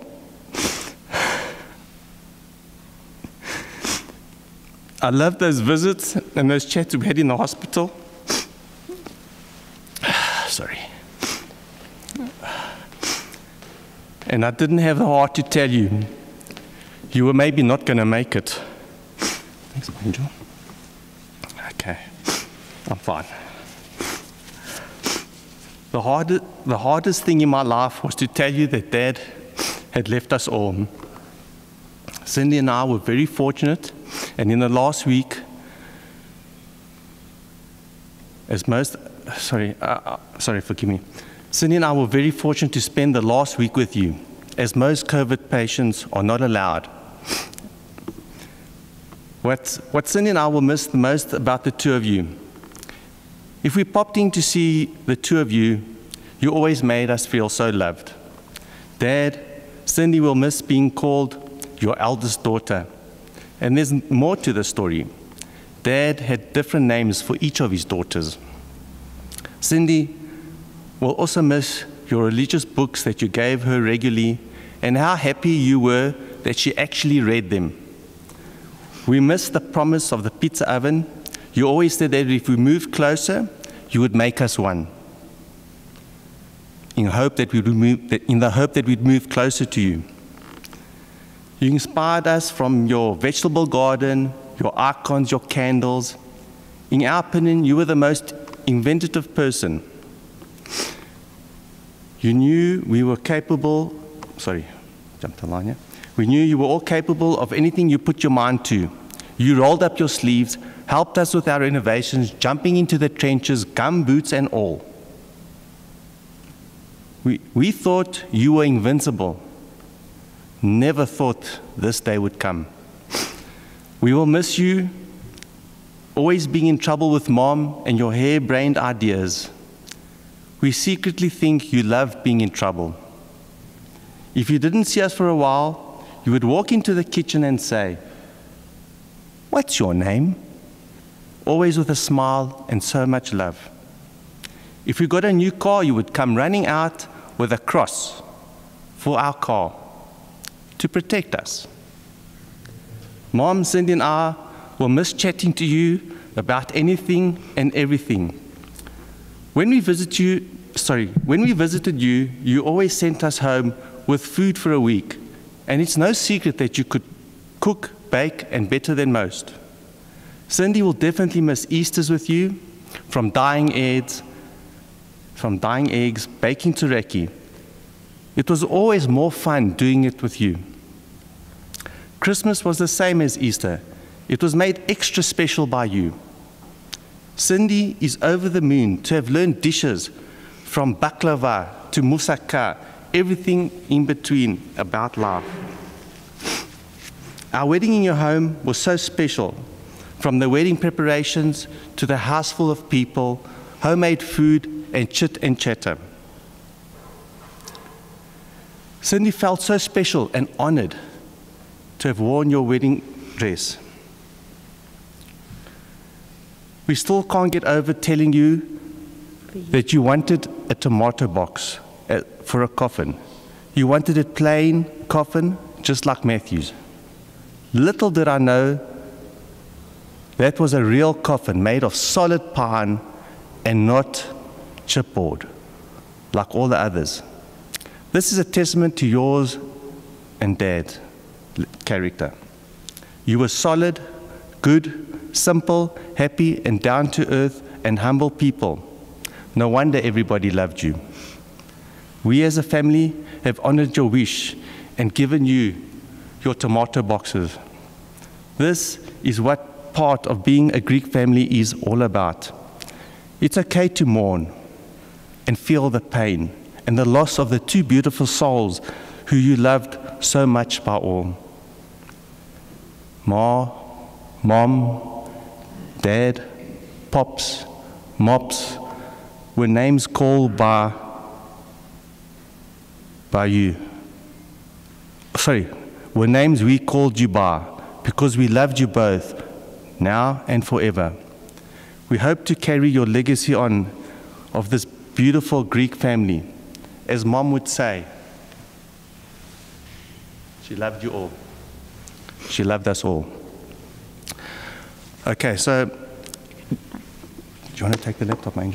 I love those visits and those chats we had in the hospital. Sorry. And I didn't have the heart to tell you, you were maybe not going to make it. Thanks, Angel. Okay, I'm fine. The, hard, the hardest thing in my life was to tell you that Dad had left us all. Cindy and I were very fortunate, and in the last week, as most, sorry, uh, uh, sorry, forgive me. Cindy and I were very fortunate to spend the last week with you, as most COVID patients are not allowed. What, what Cindy and I will miss the most about the two of you, if we popped in to see the two of you, you always made us feel so loved. Dad, Cindy will miss being called your eldest daughter. And there's more to the story. Dad had different names for each of his daughters. Cindy will also miss your religious books that you gave her regularly and how happy you were that she actually read them. We miss the promise of the pizza oven. You always said that if we moved closer, you would make us one. In, hope that we'd move, in the hope that we'd move closer to you. You inspired us from your vegetable garden, your icons, your candles. In our opinion, you were the most inventive person. You knew we were capable, sorry, jumped the line here. We knew you were all capable of anything you put your mind to. You rolled up your sleeves, helped us with our renovations, jumping into the trenches, gum boots and all. We, we thought you were invincible. never thought this day would come. We will miss you, always being in trouble with Mom and your harebrained ideas. We secretly think you love being in trouble. If you didn't see us for a while, you would walk into the kitchen and say, "What's your name?" Always with a smile and so much love. If we got a new car, you would come running out with a cross for our car to protect us. Mom, Cindy, and I will miss chatting to you about anything and everything. When we visit you, sorry, when we visited you, you always sent us home with food for a week, and it's no secret that you could cook, bake, and better than most. Cindy will definitely miss Easters with you, from dyeing eggs, from dyeing eggs, baking turkey. It was always more fun doing it with you. Christmas was the same as Easter. It was made extra special by you. Cindy is over the moon to have learned dishes from baklava to moussaka, everything in between about life. Our wedding in your home was so special, from the wedding preparations to the house full of people, homemade food, and chit and chatter. Cindy felt so special and honored to have worn your wedding dress. We still can't get over telling you that you wanted a tomato box for a coffin. You wanted a plain coffin, just like Matthew's. Little did I know that was a real coffin made of solid pine and not chipboard, like all the others. This is a testament to yours and Dad's character. You were solid, good, simple, happy, and down-to-earth and humble people. No wonder everybody loved you. We as a family have honored your wish and given you your tomato boxes. This is what part of being a Greek family is all about. It's okay to mourn and feel the pain and the loss of the two beautiful souls who you loved so much by all. Ma, Mom, Dad, Pops, Mops were names called by, by you. Sorry, were names we called you by because we loved you both, now and forever. We hope to carry your legacy on of this beautiful Greek family. As Mom would say, she loved you all. She loved us all. Okay, so, do you want to take the laptop, Angel?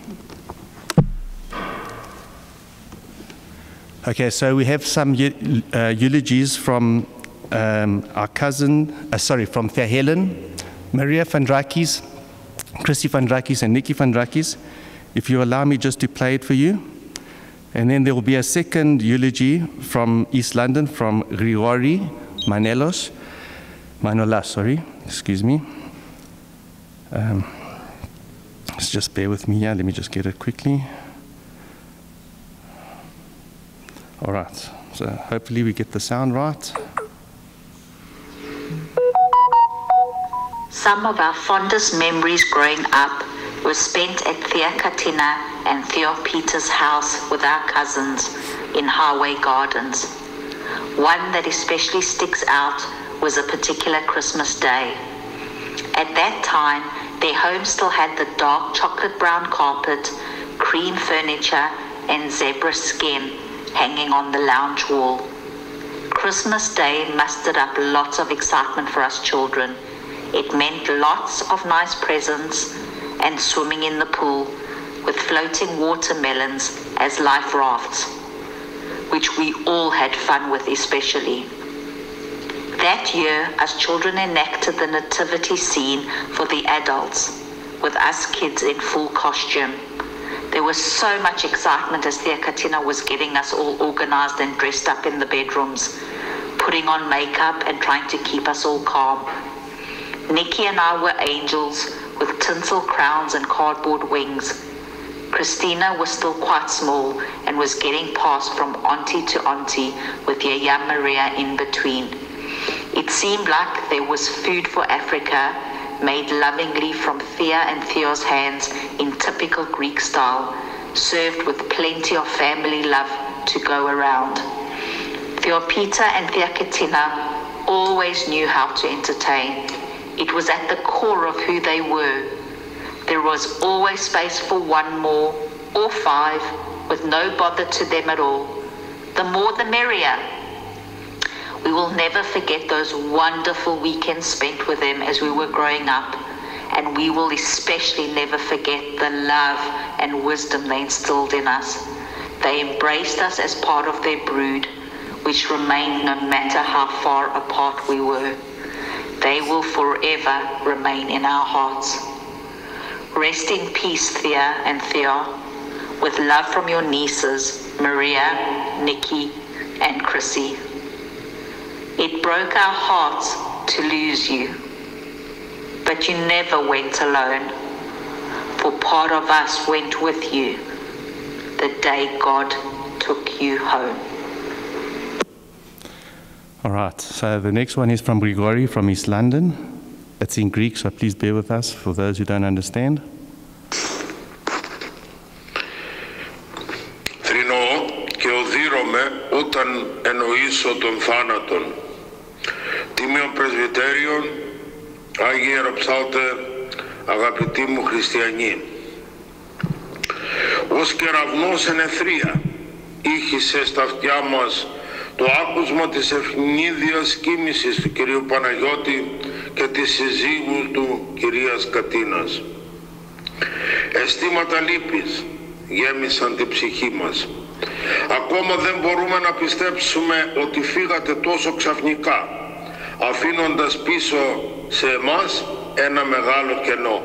Okay, so we have some uh, eulogies from um, our cousin, uh, sorry, from Fair Helen, Maria Vandrakis, Chrissy Vandrakis, and Nikki Vandrakis. If you allow me just to play it for you. And then there will be a second eulogy from East London, from Grigori Manelos, Manolas, sorry, excuse me. Um, just bear with me here, let me just get it quickly. All right, so hopefully we get the sound right. Some of our fondest memories growing up were spent at Thea Katina and Theo Peter's house with our cousins in Highway Gardens. One that especially sticks out was a particular Christmas day. At that time, their home still had the dark chocolate brown carpet, cream furniture, and zebra skin hanging on the lounge wall. Christmas Day mustered up lots of excitement for us children. It meant lots of nice presents and swimming in the pool with floating watermelons as life rafts, which we all had fun with especially. That year, us children enacted the nativity scene for the adults, with us kids in full costume. There was so much excitement as Thea Katina was getting us all organized and dressed up in the bedrooms, putting on makeup and trying to keep us all calm. Nikki and I were angels with tinsel crowns and cardboard wings. Christina was still quite small and was getting passed from auntie to auntie with Yaya Maria in between. It seemed like there was food for Africa, made lovingly from Thea and Theo's hands in typical Greek style, served with plenty of family love to go around. Theo Peter and Thea Katina always knew how to entertain. It was at the core of who they were. There was always space for one more, or five, with no bother to them at all. The more the merrier. We will never forget those wonderful weekends spent with them as we were growing up, and we will especially never forget the love and wisdom they instilled in us. They embraced us as part of their brood, which remained no matter how far apart we were. They will forever remain in our hearts. Rest in peace, Thea and Theo, with love from your nieces, Maria, Nikki, and Chrissy. It broke our hearts to lose you, but you never went alone, for part of us went with you the day God took you home. All right, so the next one is from Grigori from East London. It's in Greek, so please bear with us for those who don't understand. Θρηνώ και οδύρωμαι όταν εννοήσω των θάνατων. Τίμιο Πρεσβυτέριον, Άγιοι Ιεροψάλτε, αγαπητοί μου χριστιανοί. Ως κεραυνός εν αιθρία, ήχησε στα αυτιά μας το άκουσμα της ευνίδιας κοίμησης του κυρίου Παναγιώτη και της συζύγου του κυρίας Κατίνας. Αισθήματα λύπης γέμισαν την ψυχή μας. Ακόμα δεν μπορούμε να πιστέψουμε ότι φύγατε τόσο ξαφνικά, αφήνοντας πίσω σε εμάς ένα μεγάλο κενό.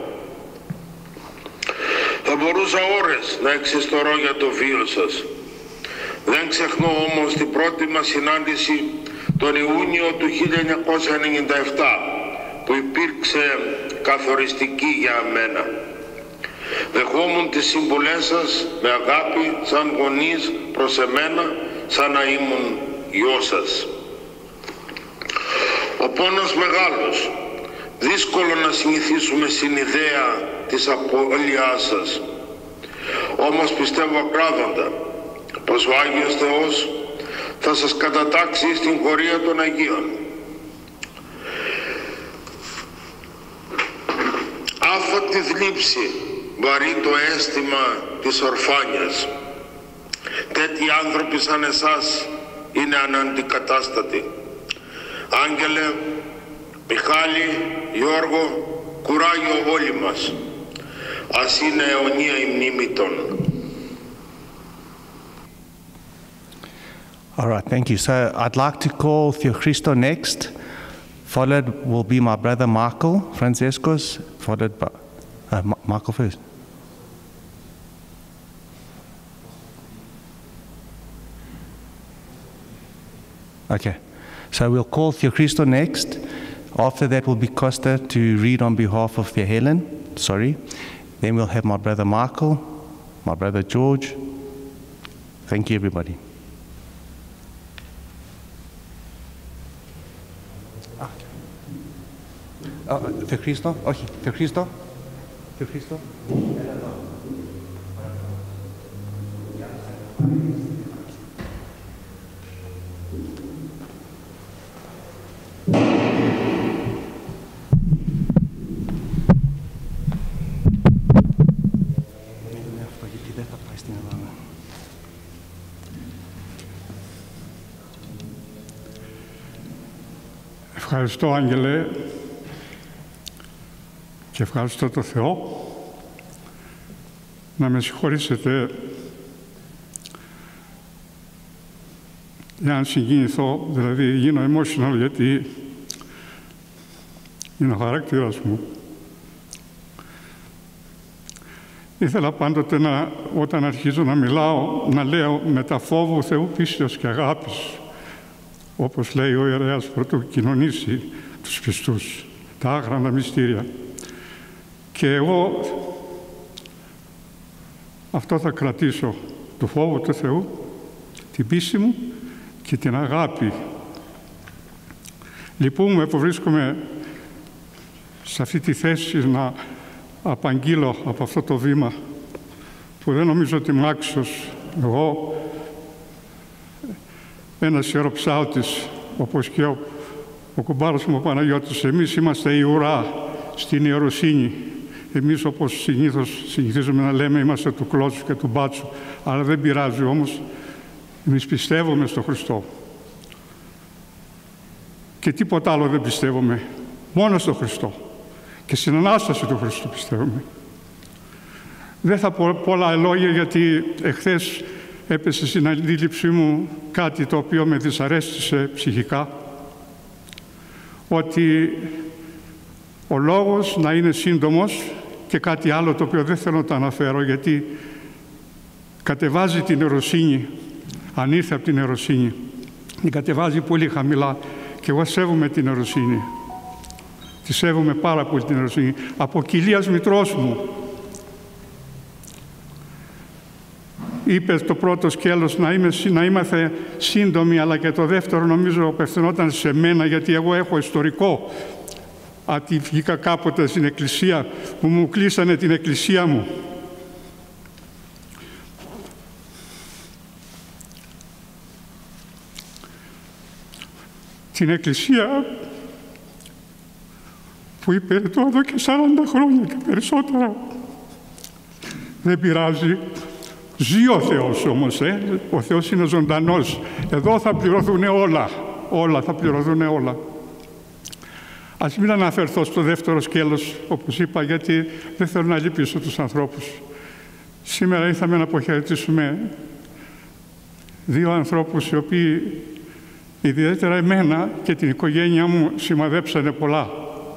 Θα μπορούσα ώρες να εξιστορώ για το βίο σας. Δεν ξεχνώ όμως την πρώτη μας συνάντηση τον Ιούνιο του χίλια εννιακόσια ενενήντα επτά, που υπήρξε καθοριστική για μένα. Δεχόμουν τις συμβουλές σας με αγάπη σαν γονείς προς εμένα, σαν να ήμουν γιος σας. Ο πόνος μεγάλος, δύσκολο να συνηθίσουμε στην ιδέα της απώλειάς σας. Όμως πιστεύω ακράδαντα πως ο Άγιος Θεός θα σας κατατάξει στην χωρία των Αγίων. Άφακτη θλίψη βαρύ το αίσθημα της ορφάνιας. Τέτοιοι άνθρωποι σαν εσάς είναι αναντικατάστατοι. Άγγελε, Μιχάλη, Γιώργο, κουράγιο όλοι μας. Ας είναι αιωνία η μνήμη των. All right, thank you. So I'd like to call Theochristo next. Followed will be my brother Michael Frantzeskos, followed by uh, Michael first. Okay, so we'll call Theochristo next. After that will be Costa to read on behalf of Thea Helen. Sorry. Then we'll have my brother Michael, my brother George. Thank you, everybody. Oh, Theochristo? Όχι, Theochristo? Theochristo? Ευχαριστώ, Άγγελε, και ευχαριστώ το Θεό. Να με συγχωρήσετε εάν συγκινηθώ, δηλαδή γίνω emotional, γιατί είναι ο χαρακτήρας μου. Ήθελα πάντοτε να, όταν αρχίζω να μιλάω, να λέω με τα φόβου Θεού πίστεως και αγάπης, όπως λέει ο ιερέας πρωτού κοινωνήσει τους πιστούς, τα άγραντα μυστήρια. Και εγώ Αυτό θα κρατήσω, το φόβο του Θεού, την πίστη μου και την αγάπη. Λυπούμε που βρίσκομαι σε αυτή τη θέση να απαγγείλω από αυτό το βήμα που δεν νομίζω ότι είμαι άξιος εγώ, ένας ιεροψάωτης όπως και ο, ο κουμπάρος μου ο Παναγιώτης. Εμείς είμαστε η ουρά στην ιεροσύνη. Εμείς, όπως συνήθως συνηθίζουμε να λέμε, είμαστε του κλώτσου και του μπάτσου, αλλά δεν πειράζει όμως. Εμείς πιστεύουμε στον Χριστό. Και τίποτα άλλο δεν πιστεύουμε. Μόνο στον Χριστό. Και στην Ανάσταση του Χριστού πιστεύουμε. Δεν θα πω πολλά λόγια, γιατί εχθές έπεσε στην αντίληψή μου κάτι το οποίο με δυσαρέστησε ψυχικά. Ότι ο λόγος να είναι σύντομος, και κάτι άλλο το οποίο δεν θέλω να το αναφέρω, γιατί κατεβάζει την ιεροσύνη, αν ήρθε από την ιεροσύνη, την κατεβάζει πολύ χαμηλά, και εγώ σέβομαι την ιεροσύνη. Τη σέβομαι πάρα πολύ την ιεροσύνη. Από κοιλίας μητρός μου. Είπε το πρώτο σκέλος να, είμαι, να είμαστε σύντομοι, αλλά και το δεύτερο νομίζω απευθυνόταν σε μένα, γιατί εγώ έχω ιστορικό. Ότι βγήκα κάποτε στην εκκλησία, που μου κλείσανε την εκκλησία μου. Την εκκλησία που υπηρετώ εδώ και σαράντα χρόνια και περισσότερα. Δεν πειράζει. Ζει ο Θεός όμως, ε. Ο Θεός είναι ζωντανός. Εδώ θα πληρωθούν όλα. Όλα, θα πληρωθούν όλα. Ας μην αναφερθώ στο δεύτερο σκέλος, όπως είπα, γιατί δεν θέλω να λυπήσω τους ανθρώπους. Σήμερα ήρθαμε να αποχαιρετήσουμε δύο ανθρώπους οι οποίοι ιδιαίτερα εμένα και την οικογένειά μου σημαδέψανε πολλά.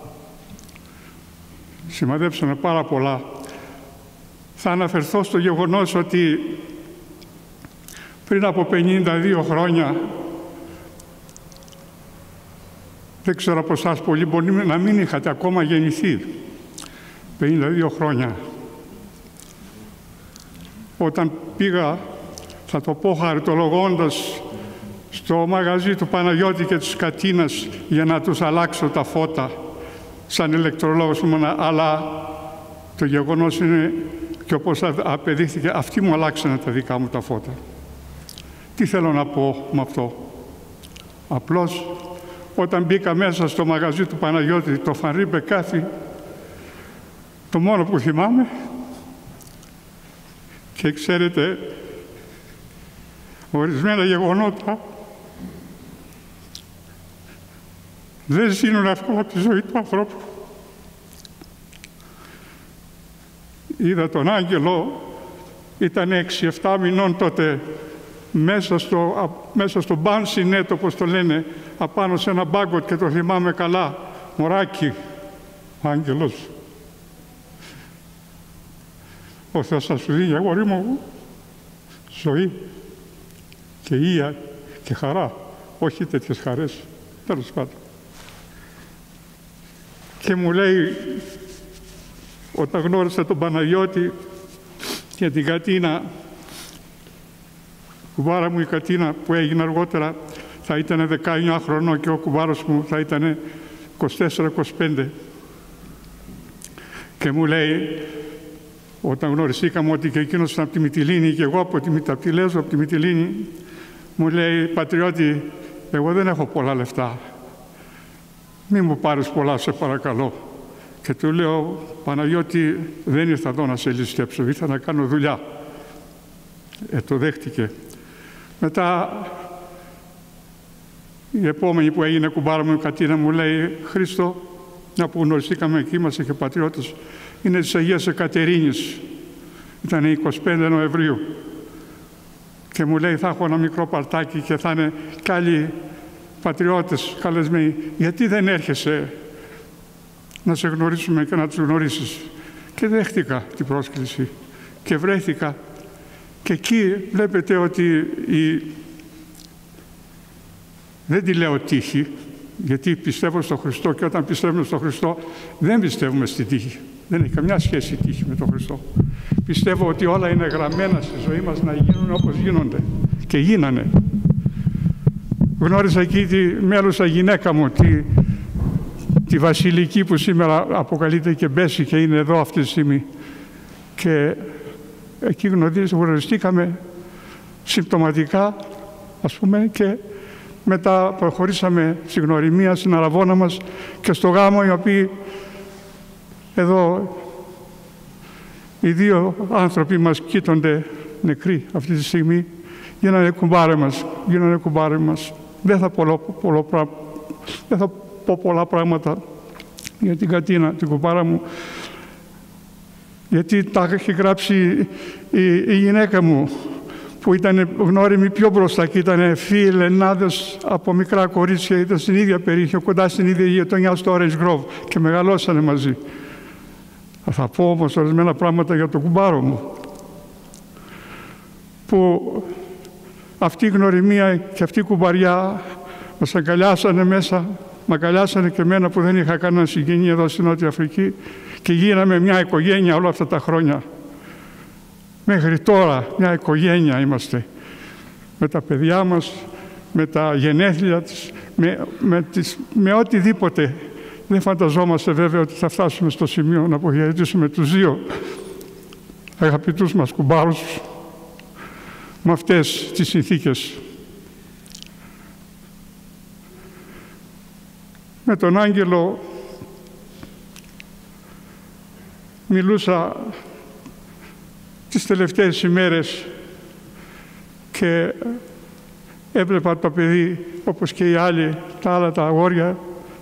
Σημαδέψανε πάρα πολλά. Θα αναφερθώ στο γεγονός ότι πριν από πενήντα δύο χρόνια, δεν ξέρω από εσάς πολλοί, μπορεί να μην είχατε ακόμα γεννηθεί. πενήντα δύο χρόνια. Όταν πήγα, θα το πω χαριτολογώντας, στο μαγαζί του Παναγιώτη και της Κατίνας για να τους αλλάξω τα φώτα, σαν ηλεκτρολόγος ήμουν, αλλά το γεγονός είναι, και όπως απεδείχθηκε, αυτοί μου αλλάξανε τα δικά μου τα φώτα. Τι θέλω να πω με αυτό? Απλώς, όταν μπήκα μέσα στο μαγαζί του Παναγιώτη, το φανρί μπεκάφι, το μόνο που θυμάμαι, και ξέρετε, ορισμένα γεγονότα δεν ζήνουν εύκολα από τη ζωή του ανθρώπου. Είδα τον άγγελο, ήταν έξι εφτά μηνών τότε, μέσα στο, μέσα στο μπάνσινέτ, όπως το λένε, απάνω σε ένα μπάγκοτ, και το θυμάμαι καλά, μωράκι, ο άγγελος. Ο Θεός θα σου δίνει, αγόρι μου, ζωή και ία και χαρά, όχι τέτοιες χαρές, τέλος πάντων. Και μου λέει, όταν γνώρισα τον Παναγιώτη και την Κατίνα, κουμπάρα μου η Κατίνα που έγινε αργότερα θα ήταν δεκαεννιά χρονών και ο κουμπάρος μου θα ήταν είκοσι τέσσερα είκοσι πέντε. Και μου λέει, όταν γνωριστήκαμε, ότι και εκείνος ήταν από τη Μυτιλήνη και εγώ από τη, από τη Λέσβο, από τη Μυτιλήνη, μου λέει, πατριώτη, εγώ δεν έχω πολλά λεφτά. Μη μου πάρεις πολλά, σε παρακαλώ. Και του λέω, Παναγιώτη, δεν ήρθα εδώ να σε ληστέψω, ήρθα να κάνω δουλειά. Ε, το δέχτηκε. Μετά, η επόμενη που έγινε κουμπάρα μου, η Κατίνα, μου λέει, Χρήστο, μια που γνωριστήκαμε εκεί, είμαστε και πατριώτες, είναι της Αγίας Εκατερίνης. Ήταν είκοσι πέντε Νοεμβρίου. Και μου λέει, θα έχω ένα μικρό παρτάκι και θα είναι κι άλλοι πατριώτες καλεσμένοι. Γιατί δεν έρχεσαι να σε γνωρίσουμε και να τους γνωρίσεις? Και δέχτηκα την πρόσκληση και βρέθηκα. Και εκεί βλέπετε ότι η... δεν τη λέω τύχη, γιατί πιστεύω στον Χριστό, και όταν πιστεύουμε στον Χριστό δεν πιστεύουμε στη τύχη. Δεν έχει καμιά σχέση η τύχη με τον Χριστό. Πιστεύω ότι όλα είναι γραμμένα στη ζωή μας να γίνουν όπως γίνονται. Και γίνανε. Γνώρισα εκεί τη μέλουσα γυναίκα μου, τη, τη Βασιλική που σήμερα αποκαλείται και Μπέση και είναι εδώ αυτή τη στιγμή. Και εκεί γνωριστήκαμε συμπτωματικά, ας πούμε, και μετά προχωρήσαμε στη γνωριμία, στην αραβώνα μας και στο γάμο, οι οποίοι εδώ οι δύο άνθρωποι μας κοίτονται νεκροί αυτή τη στιγμή. Γίνανε κουμπάρε μας, γίνανε κουμπάρε μας. Δεν θα, πολλο, πολλο, δεν θα πω πολλά πράγματα για την Κατίνα, την κουμπάρα μου, γιατί τα έχει γράψει η, η γυναίκα μου, που ήταν γνώριμη πιο μπροστά και ήταν φίλοι Λενάδες από μικρά κορίτσια, ήταν στην ίδια περιοχή, κοντά στην ίδια γειτονιά στο Orange Grove και μεγαλώσανε μαζί. Θα πω όμως ορισμένα πράγματα για τον κουμπάρο μου, που αυτή η γνωριμία και αυτή η κουμπαριά μας αγκαλιάσανε μέσα, με αγκαλιάσανε και εμένα που δεν είχα κανένα συγγενή εδώ στην Νότια Αφρική και γίναμε μια οικογένεια όλα αυτά τα χρόνια. Μέχρι τώρα μια οικογένεια είμαστε, με τα παιδιά μας, με τα γενέθλια της, με, με, τις, με οτιδήποτε. Δεν φανταζόμαστε βέβαια ότι θα φτάσουμε στο σημείο να αποχαιρετήσουμε τους δύο αγαπητούς μας κουμπάρους με αυτές τις συνθήκες. Με τον Άγγελο μιλούσα τις τελευταίες ημέρες και έβλεπα το παιδί, όπως και οι άλλοι, τα άλλα τα αγόρια,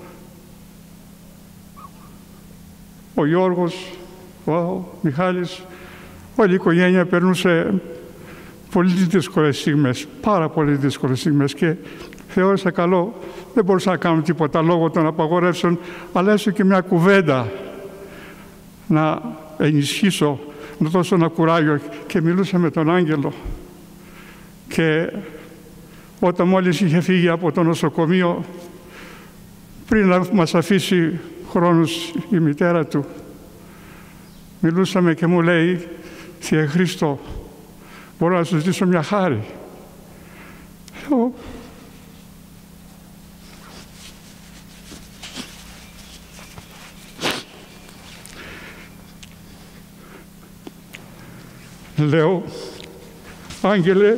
ο Γιώργος, ο Μιχάλης, όλη η οικογένεια περνούσε πολύ δύσκολες στιγμές, πάρα πολύ δύσκολες στιγμές και θεώρησα καλό, δεν μπορούσα να κάνω τίποτα λόγω των απαγορεύσεων, αλλά έστω και μια κουβέντα να ενισχύσω, να δώσω ένα κουράγιο, και μιλούσα με τον Άγγελο. Και όταν μόλις είχε φύγει από το νοσοκομείο, πριν να μας αφήσει χρόνους η μητέρα του, μιλούσαμε και μου λέει, Θεέ Χριστό, μπορώ να σου ζητήσω μια χάρη? Λέω, Λέω, Άγγελε,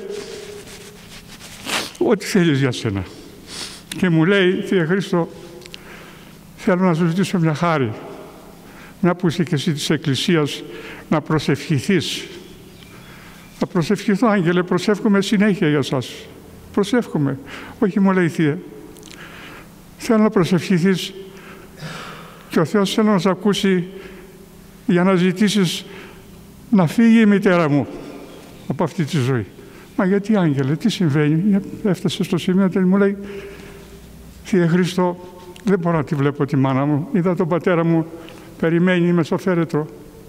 ό,τι θέλεις για σένα. Και μου λέει, Θεέ Χριστό, θέλω να σου ζητήσω μια χάρη. Μια που είσαι και εσύ της Εκκλησίας, να προσευχηθείς. Να προσευχηθώ, Άγγελε, προσεύχομαι συνέχεια για σας. Προσεύχομαι. Όχι, μου λέει, Θεέ, θέλω να προσευχηθείς και ο Θεός θέλω να σε ακούσει για να ζητήσεις να φύγει η μητέρα μου από αυτή τη ζωή. Μα γιατί, Άγγελε, τι συμβαίνει? Έφτασε στο σημείο και μου λέει, Θεέ Χριστό, δεν μπορώ να τη βλέπω τη μάνα μου. Είδα τον πατέρα μου, περιμένει μες στο φέρετρο.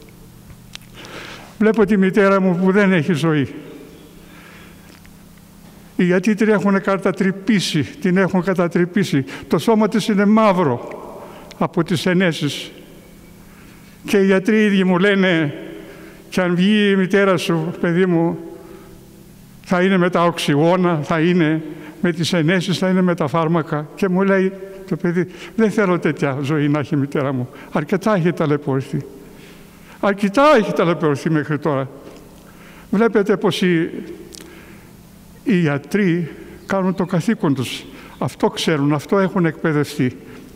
Βλέπω τη μητέρα μου που δεν έχει ζωή. Οι γιατροί την έχουν κατατρυπήσει, την έχουν κατατρυπήσει. Το σώμα της είναι μαύρο από τις ενέσεις. Και οι γιατροί ίδιοι μου λένε, και αν βγει η μητέρα σου, παιδί μου, θα είναι με τα οξυγόνα, θα είναι με τις ενέσεις, θα είναι με τα φάρμακα. Και μου λέει το παιδί, δεν θέλω τέτοια ζωή να έχει η μητέρα μου. Αρκετά έχει ταλαιπωρηθεί. Αρκετά έχει ταλαιπωρηθεί μέχρι τώρα. Βλέπετε πως οι, οι γιατροί κάνουν το καθήκον τους. Αυτό ξέρουν, αυτό έχουν εκπαιδευτεί.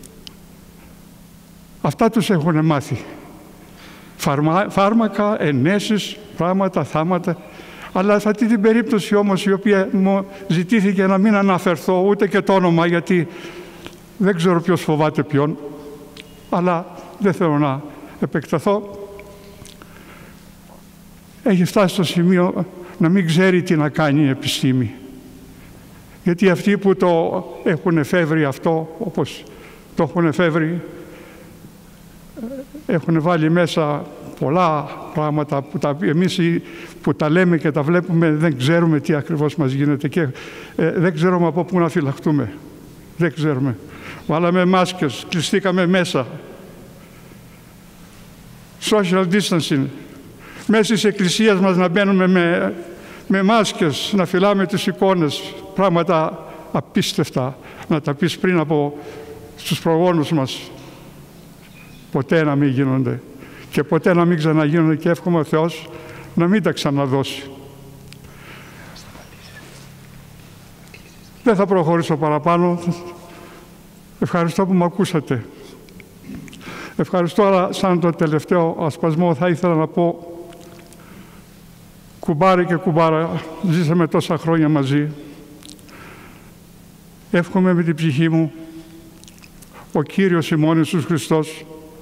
Αυτά τους έχουν μάθει. Φάρμα, φάρμακα, ενέσεις, πράγματα, θάματα. Αλλά σε αυτή την περίπτωση όμως, η οποία μου ζητήθηκε να μην αναφερθώ ούτε και το όνομα, γιατί δεν ξέρω ποιος φοβάται ποιον, αλλά δεν θέλω να επεκταθώ, έχει φτάσει στο σημείο να μην ξέρει τι να κάνει η επιστήμη. Γιατί αυτοί που το έχουν εφεύρει αυτό, όπως το έχουν εφεύρει, έχουν βάλει μέσα πολλά πράγματα που τα, εμείς που τα λέμε και τα βλέπουμε δεν ξέρουμε τι ακριβώς μας γίνεται και ε, δεν ξέρουμε από πού να φυλαχτούμε. Δεν ξέρουμε. Βάλαμε μάσκες, κλειστήκαμε μέσα. social distancing. Μέσα στις εκκλησίες μας να μπαίνουμε με, με μάσκες, να φυλάμε τις εικόνες, πράγματα απίστευτα, να τα πεις πριν από στους προγόνους μας. Ποτέ να μην γίνονται και ποτέ να μην ξαναγίνονται και εύχομαι ο Θεός να μην τα ξαναδώσει. Δεν θα προχωρήσω παραπάνω. Ευχαριστώ που με ακούσατε. Ευχαριστώ, αλλά σαν το τελευταίο ασπασμό θα ήθελα να πω κουμπάρε και κουμπάρα, ζήσαμε τόσα χρόνια μαζί. Εύχομαι με την ψυχή μου ο Κύριος ημών Ιησούς Χριστός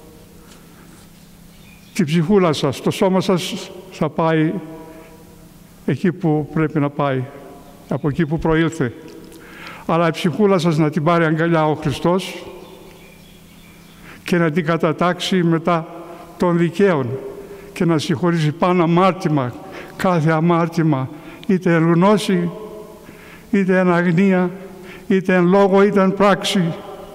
την ψυχούλα σας, το σώμα σας θα πάει εκεί που πρέπει να πάει, από εκεί που προήλθε. Αλλά η ψυχούλα σας να την πάρει αγκαλιά ο Χριστός και να την κατατάξει μετά των δικαίων και να συγχωρήσει πάνω αμάρτημα, κάθε αμάρτημα, είτε εν γνώση, είτε εν αγνία, είτε εν λόγο, είτε εν πράξη.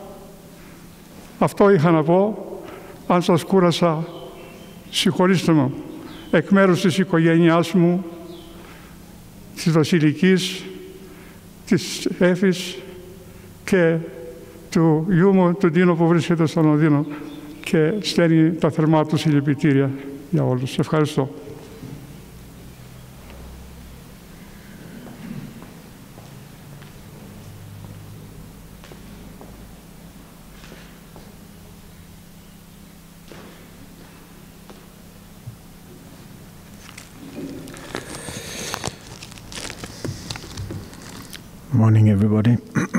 Αυτό είχα να πω. Αν σας κούρασα, συγχωρήστε μου. Εκ μέρους της οικογένειάς μου, της Βασιλικής, της Έφης και του γιού μου, του Ντίνο που βρίσκεται στον Λονδίνο και στέλνει τα θερμά του συλληπιτήρια για όλους. Ευχαριστώ. Morning, everybody.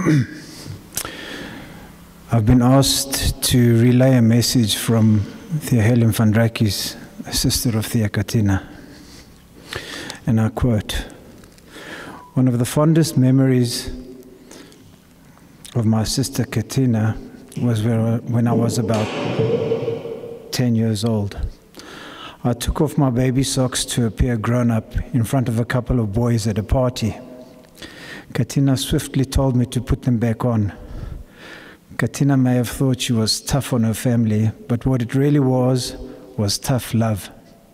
I've been asked to relay a message from Thea Helen Frantzeskos, a sister of Thea Katina. And I quote, "One of the fondest memories of my sister Katina was when I was about ten years old. I took off my baby socks to appear grown up in front of a couple of boys at a party. Katina swiftly told me to put them back on. Katina may have thought she was tough on her family, but what it really was, was tough love.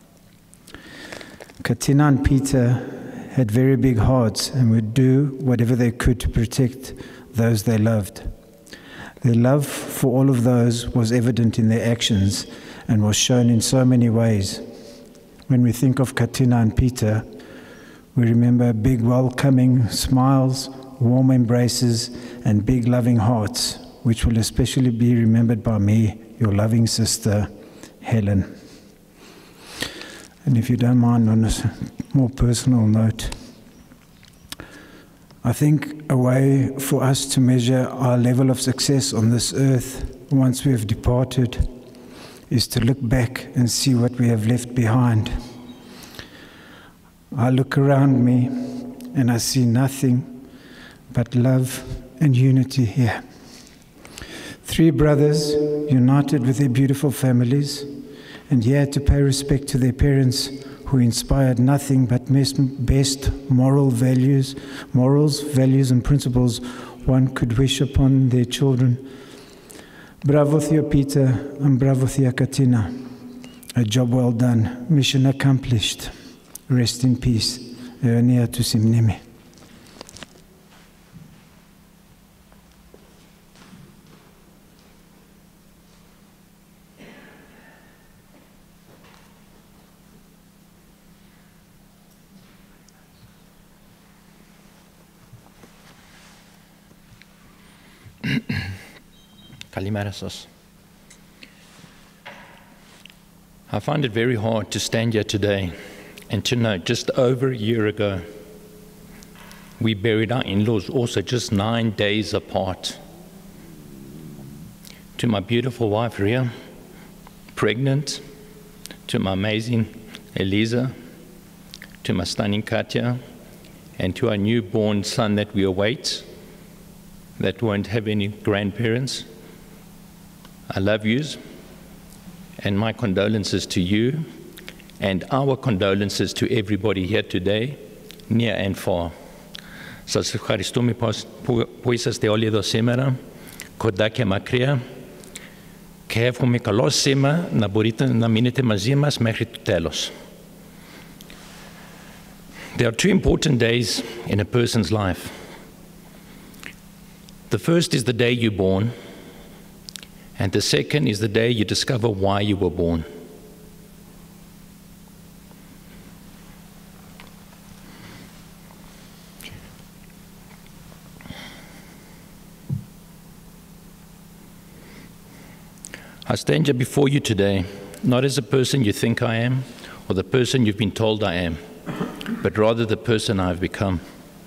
Katina and Peter had very big hearts and would do whatever they could to protect those they loved. Their love for all of those was evident in their actions and was shown in so many ways. When we think of Katina and Peter, we remember big welcoming smiles, warm embraces, and big loving hearts, which will especially be remembered by me, your loving sister, Helen. And if you don't mind, on a more personal note, I think a way for us to measure our level of success on this earth once we have departed is to look back and see what we have left behind. I look around me and I see nothing but love and unity here. Three brothers united with their beautiful families and here to pay respect to their parents who inspired nothing but best moral values, morals, values and principles one could wish upon their children. Bravo Theo Peter and bravo Theo Katina. A job well done, mission accomplished. Rest in peace. Eonia tu simnimi. Kalimera σας. I find it very hard to stand here today and to know just over a year ago, we buried our in-laws also just nine days apart. To my beautiful wife, Ria, pregnant, to my amazing Eliza, to my stunning Katya, and to our newborn son that we await, that won't have any grandparents. I love yous, and my condolences to you, and our condolences to everybody here today, near and far. Σας ευχαριστούμε που είσαστε όλοι εδώ σήμερα, κοντά και μακριά, και εύχομαι καλό σήμα να μπορείτε να μείνετε μαζί μας μέχρι το τέλος. There are two important days in a person's life. The first is the day you're born, and the second is the day you discover why you were born. I stand here before you today, not as the person you think I am, or the person you've been told I am, but rather the person I've become.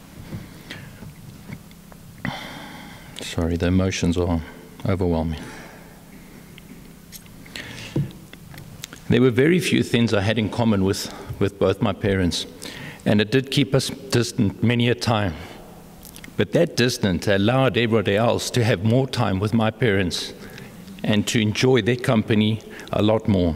Sorry, the emotions are overwhelming. There were very few things I had in common with, with both my parents, and it did keep us distant many a time. But that distance allowed everybody else to have more time with my parents and to enjoy their company a lot more.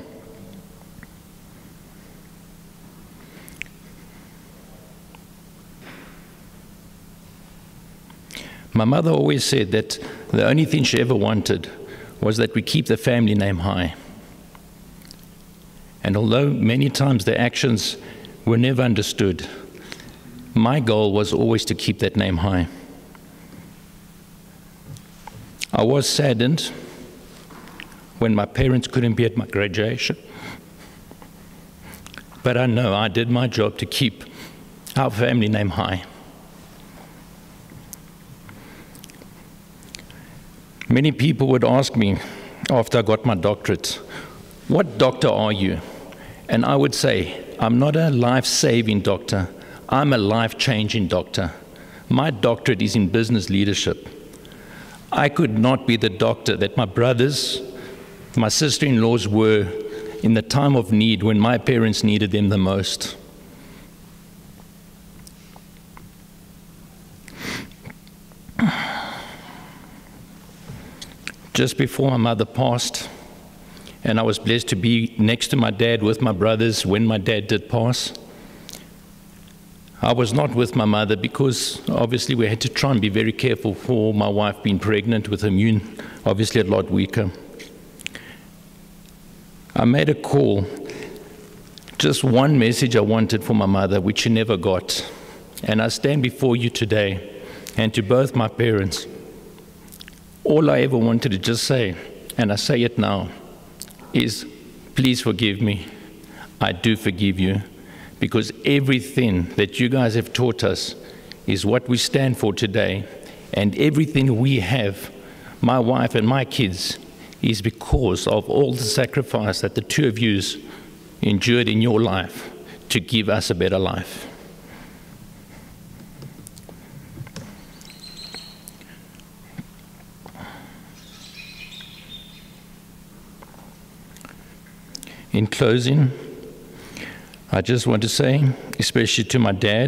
My mother always said that the only thing she ever wanted was that we keep the family name high. And although many times their actions were never understood, my goal was always to keep that name high. I was saddened when my parents couldn't be at my graduation, but I know I did my job to keep our family name high. Many people would ask me after I got my doctorate, what doctor are you? And I would say, I'm not a life-saving doctor, I'm a life-changing doctor. My doctorate is in business leadership. I could not be the doctor that my brothers, my sister-in-laws were in the time of need when my parents needed them the most. Just before my mother passed, and I was blessed to be next to my dad with my brothers when my dad did pass, I was not with my mother because obviously we had to try and be very careful for my wife being pregnant with immune, obviously a lot weaker. I made a call, just one message I wanted for my mother, which she never got. And I stand before you today, and to both my parents, all I ever wanted to just say, and I say it now, is please forgive me. I do forgive you, because everything that you guys have taught us is what we stand for today, and everything we have, my wife and my kids, is because of all the sacrifice that the two of you endured in your life to give us a better life. In closing, I just want to say, especially to my dad,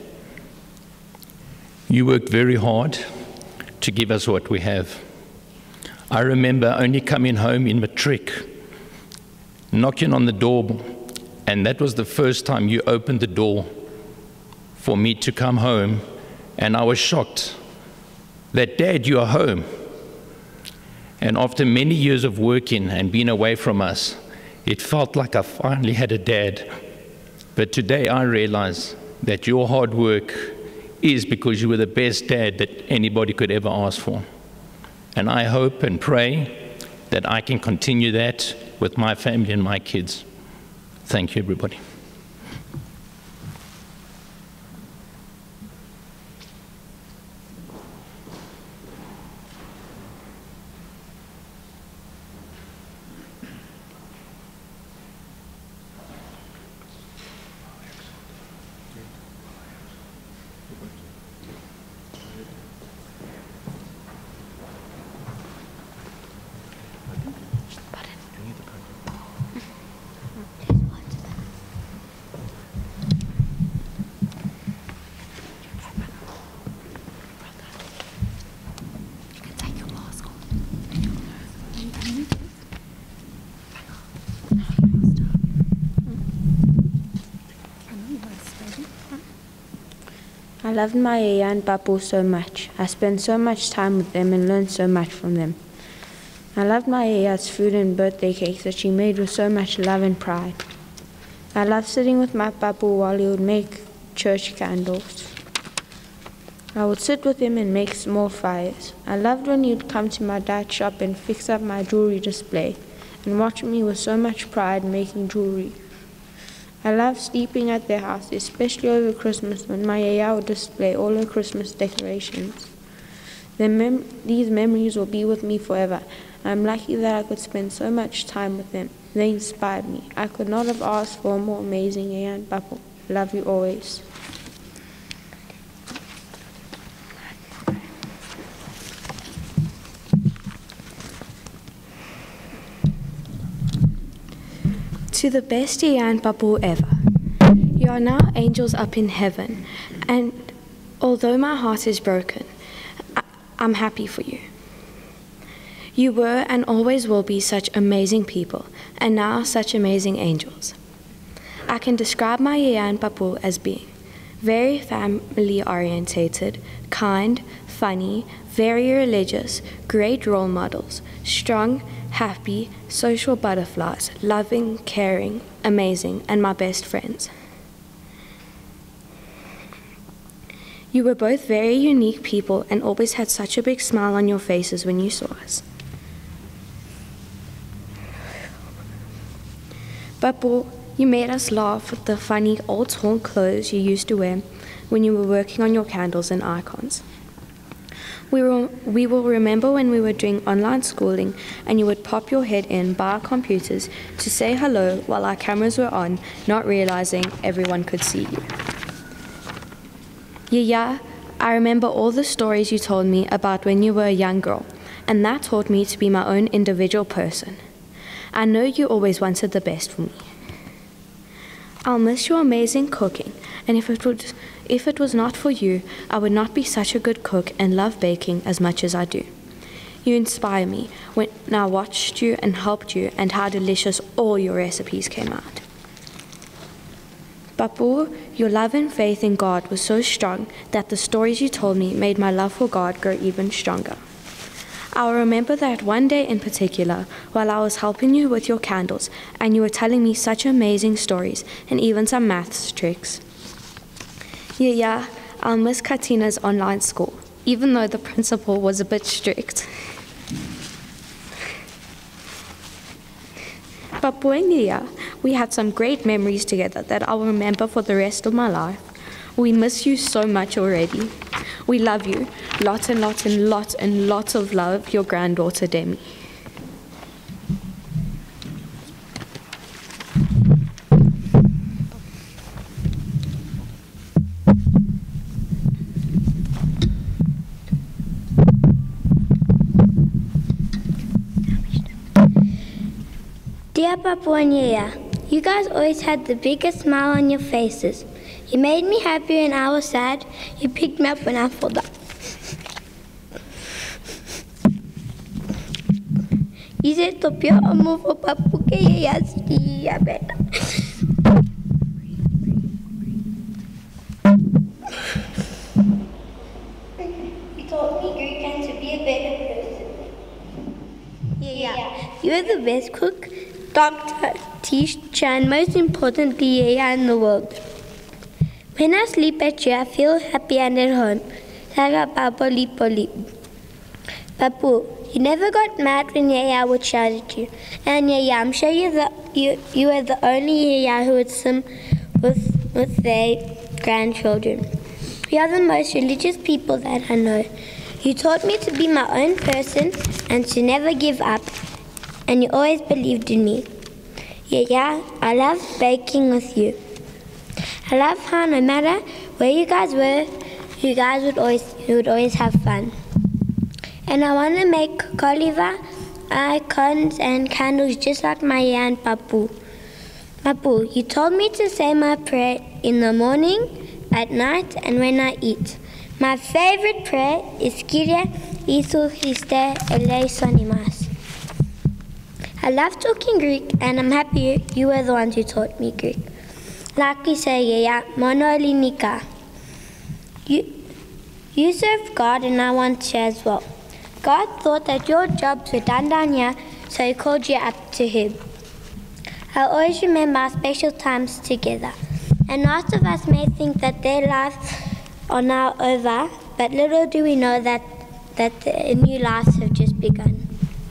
you worked very hard to give us what we have. I remember only coming home in matric, knocking on the door, and that was the first time you opened the door for me to come home, and I was shocked that, Dad, you are home. And after many years of working and being away from us, it felt like I finally had a dad. But today I realize that your hard work is because you were the best dad that anybody could ever ask for. And I hope and pray that I can continue that with my family and my kids. Thank you, everybody. I loved my Yaya and Papu so much. I spent so much time with them and learned so much from them. I loved my Aya's food and birthday cakes that she made with so much love and pride. I loved sitting with my papu while he would make church candles. I would sit with him and make small fires. I loved when he would come to my dad's shop and fix up my jewelry display and watch me with so much pride making jewelry. I loved sleeping at their house, especially over Christmas when my yaya would display all her Christmas decorations. The mem- these memories will be with me forever. I'm lucky that I could spend so much time with them. They inspired me. I could not have asked for a more amazing yaya and papu. Love you always. To the best yaya and papu ever. You are now angels up in heaven, and although my heart is broken, I- I'm happy for you. You were and always will be such amazing people, and now such amazing angels. I can describe my yaya and papu as being very family orientated, kind, funny, very religious, great role models, strong, happy, social butterflies, loving, caring, amazing, and my best friends. You were both very unique people and always had such a big smile on your faces when you saw us. Papu, you made us laugh with the funny old torn clothes you used to wear when you were working on your candles and icons. We will, we will remember when we were doing online schooling and you would pop your head in by our computers to say hello while our cameras were on, not realizing everyone could see you. Yaya, I remember all the stories you told me about when you were a young girl, and that taught me to be my own individual person. I know you always wanted the best for me. I'll miss your amazing cooking, and if it would, if it was not for you, I would not be such a good cook and love baking as much as I do. You inspire me when I watched you and helped you, and how delicious all your recipes came out. Papu, your love and faith in God was so strong that the stories you told me made my love for God grow even stronger. I'll remember that one day in particular, while I was helping you with your candles, and you were telling me such amazing stories, and even some maths tricks. Yeah, yeah, I'll miss Katina's online school, even though the principal was a bit strict. Papu and Yaya, we had some great memories together that I'll remember for the rest of my life. We miss you so much already. We love you. Lots and lots and lots and lots of love, your granddaughter Demi. Dear Papu and Yaya, you guys always had the biggest smile on your faces. You made me happy when I was sad. You picked me up when I fell down. You said to pure amor for Papu que Yaya sia better. You taught me Greek and to be a better person. Yaya, you're the best cook, doctor, teacher, and most importantly, Yaya in the world. When I sleep at you, I feel happy and at home. Papu, you never got mad when Yaya would shout at you. And Yaya, I'm sure you're the, you, you are the only Yaya who would swim with, with their grandchildren. We are the most religious people that I know. You taught me to be my own person and to never give up. And you always believed in me. Yaya, I love baking with you. I love how no matter where you guys were, you guys would always you would always have fun. And I want to make koliva, icons, and candles just like my Yaya and Papu. Papu, you told me to say my prayer in the morning, at night, and when I eat. My favorite prayer is Kyrie Isu Christe eleisonimas. I love talking Greek, and I'm happy you were the ones who taught me Greek. Like we say, Yaya, monolinika. You, you serve God, and I want to as well. God thought that your jobs were done down here, so he called you up to him. I'll always remember our special times together. And most of us may think that their lives are now over, but little do we know that, that the new lives have just begun.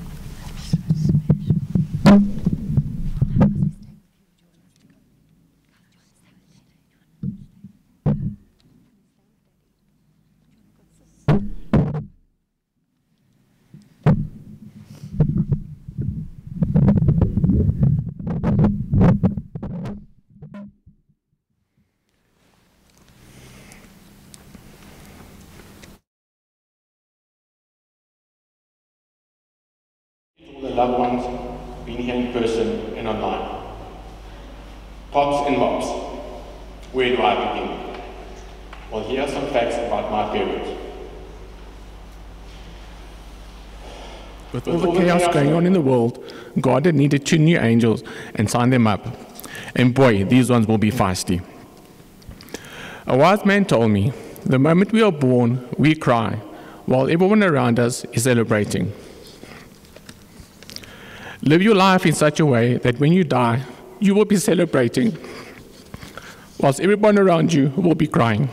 All the loved ones being here in person and online. Pops and mops, where do I begin? Well, here are some facts about my parents. With all the chaos going on in the world, God had needed two new angels and signed them up. And boy, these ones will be feisty. A wise man told me, the moment we are born, we cry, while everyone around us is celebrating. Live your life in such a way that when you die, you will be celebrating, whilst everyone around you will be crying.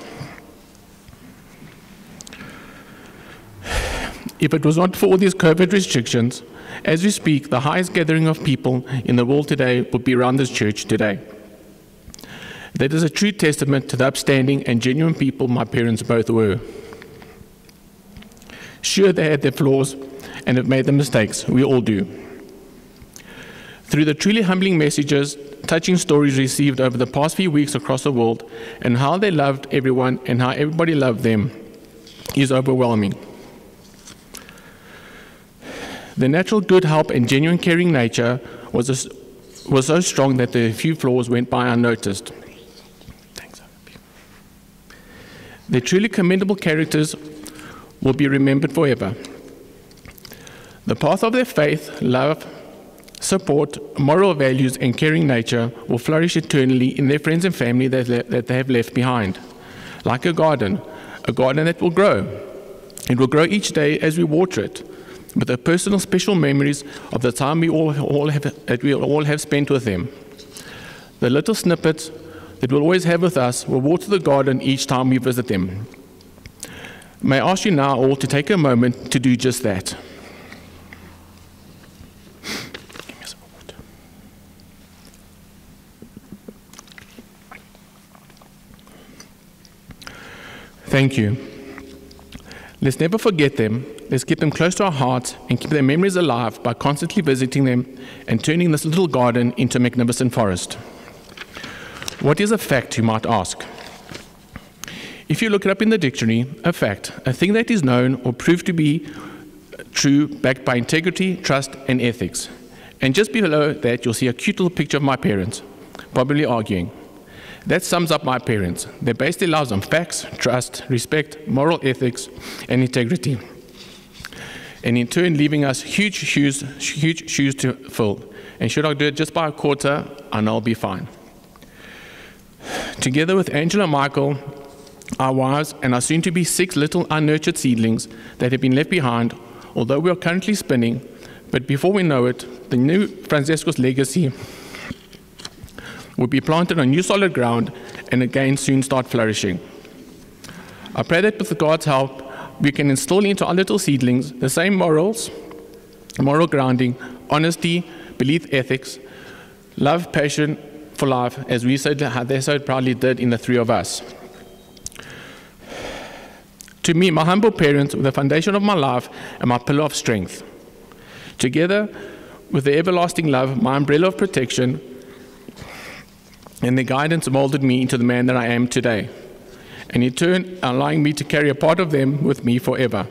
If it was not for all these COVID restrictions, as we speak, the highest gathering of people in the world today would be around this church today. That is a true testament to the upstanding and genuine people my parents both were. Sure, they had their flaws and have made the mistakes, we all do. Through the truly humbling messages, touching stories received over the past few weeks across the world, and how they loved everyone and how everybody loved them, is overwhelming. The natural good help and genuine caring nature was, a, was so strong that the few flaws went by unnoticed. Thanks. Their truly commendable characters will be remembered forever. The path of their faith, love, support, moral values, and caring nature will flourish eternally in their friends and family that, that they have left behind. Like a garden, a garden that will grow. It will grow each day as we water it, with the personal special memories of the time we all, all have, that we all have spent with them. The little snippets that we'll always have with us will water the garden each time we visit them. May I ask you now all to take a moment to do just that. Thank you. Let's never forget them. Let's keep them close to our hearts and keep their memories alive by constantly visiting them and turning this little garden into a magnificent forest. What is a fact, you might ask? If you look it up in the dictionary, a fact, a thing that is known or proved to be true, backed by integrity, trust, and ethics. And just below that, you'll see a cute little picture of my parents, probably arguing. That sums up my parents. They based their lives on facts, trust, respect, moral ethics, and integrity. And in turn, leaving us huge shoes, huge shoes to fill. And should I do it just by a quarter, and I'll be fine. Together with Angela and Michael, our wives, and our soon-to-be six little unnurtured seedlings that have been left behind, although we are currently spinning, but before we know it, the new Frantzeskos legacy will be planted on new solid ground and again soon start flourishing. I pray that with God's help, we can instill into our little seedlings the same morals, moral grounding, honesty, belief ethics, love, passion for life, as we so, they so proudly did in the three of us. To me, my humble parents were the foundation of my life and my pillar of strength. Together with the everlasting love, my umbrella of protection, and their guidance molded me into the man that I am today, and in turn allowing me to carry a part of them with me forever.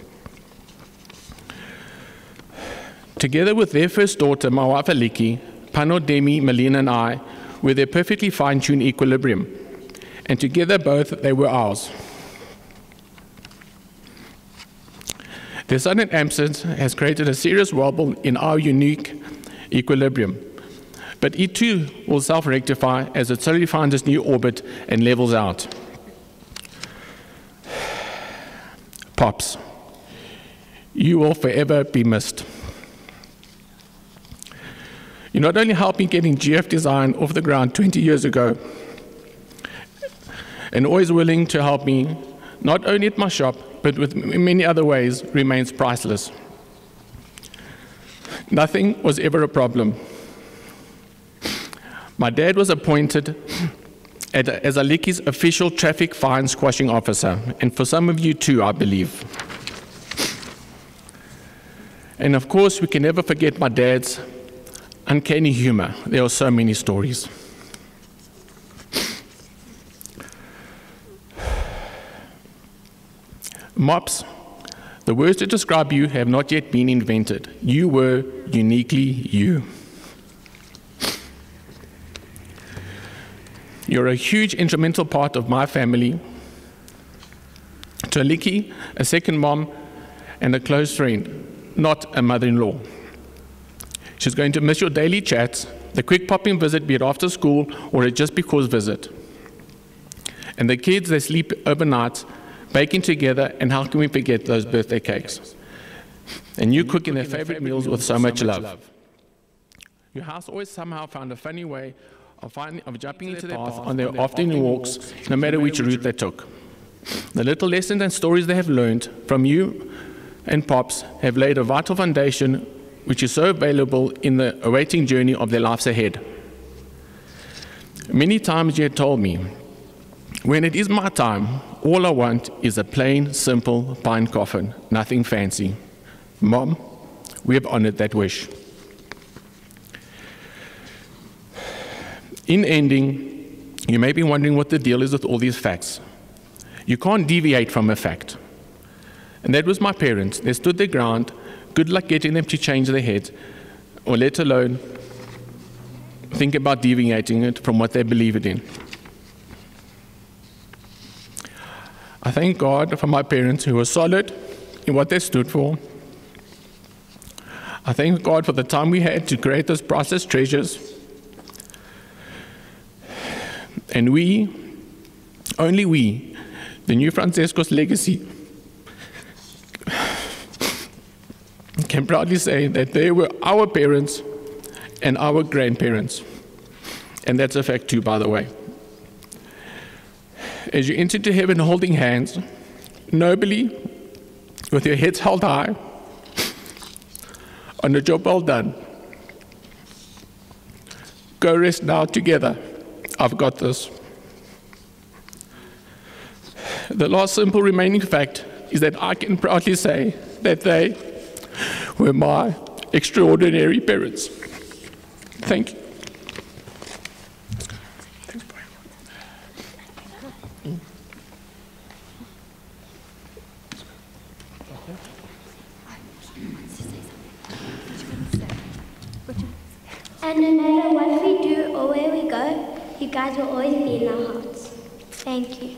Together with their first daughter, my wife Alexi, Pano, Demi, Melina, and I were their perfectly fine-tuned equilibrium, and together both they were ours. Their sudden absence has created a serious wobble in our unique equilibrium. But it too will self-rectify as it slowly finds its new orbit and levels out. You will forever be missed. You not only helped me getting G F Design off the ground twenty years ago, and always willing to help me, not only at my shop, but with many other ways, remains priceless. Nothing was ever a problem. My dad was appointed at, as Alexi's official traffic fine squashing officer, and for some of you too, I believe. And of course, we can never forget my dad's uncanny humor. There are so many stories. Mops, the words to describe you have not yet been invented. You were uniquely you. You're a huge instrumental part of my family. To Alexi, a second mom and a close friend, not a mother-in-law. She's going to miss your daily chats, the quick pop-in visit, be it after school or a just because visit. And the kids, they sleep overnight, baking together, and how can we forget those birthday cakes? And you cooking their favorite meals with so much love. Your house always somehow found a funny way of, finding, of jumping into their path on their afternoon walks, no matter which route they took. The little lessons and stories they have learned from you and Pops have laid a vital foundation which is so valuable in the awaiting journey of their lives ahead. Many times you have told me, when it is my time, all I want is a plain, simple pine coffin, nothing fancy. Mom, we have honored that wish. In ending, you may be wondering what the deal is with all these facts. You can't deviate from a fact. And that was my parents. They stood their ground. Good luck getting them to change their heads, or let alone think about deviating it from what they believe it in. I thank God for my parents who were solid in what they stood for. I thank God for the time we had to create those priceless treasures. And we, only we, the new Frantzeskos legacy, can proudly say that they were our parents and our grandparents. And that's a fact too, by the way. As you enter into heaven holding hands, nobly, with your heads held high, on a job well done. Go rest now together. I've got this. The last simple remaining fact is that I can proudly say that they were my extraordinary parents. Thank you. And no matter what we do or where we go, you guys will always be in our hearts. Thank you.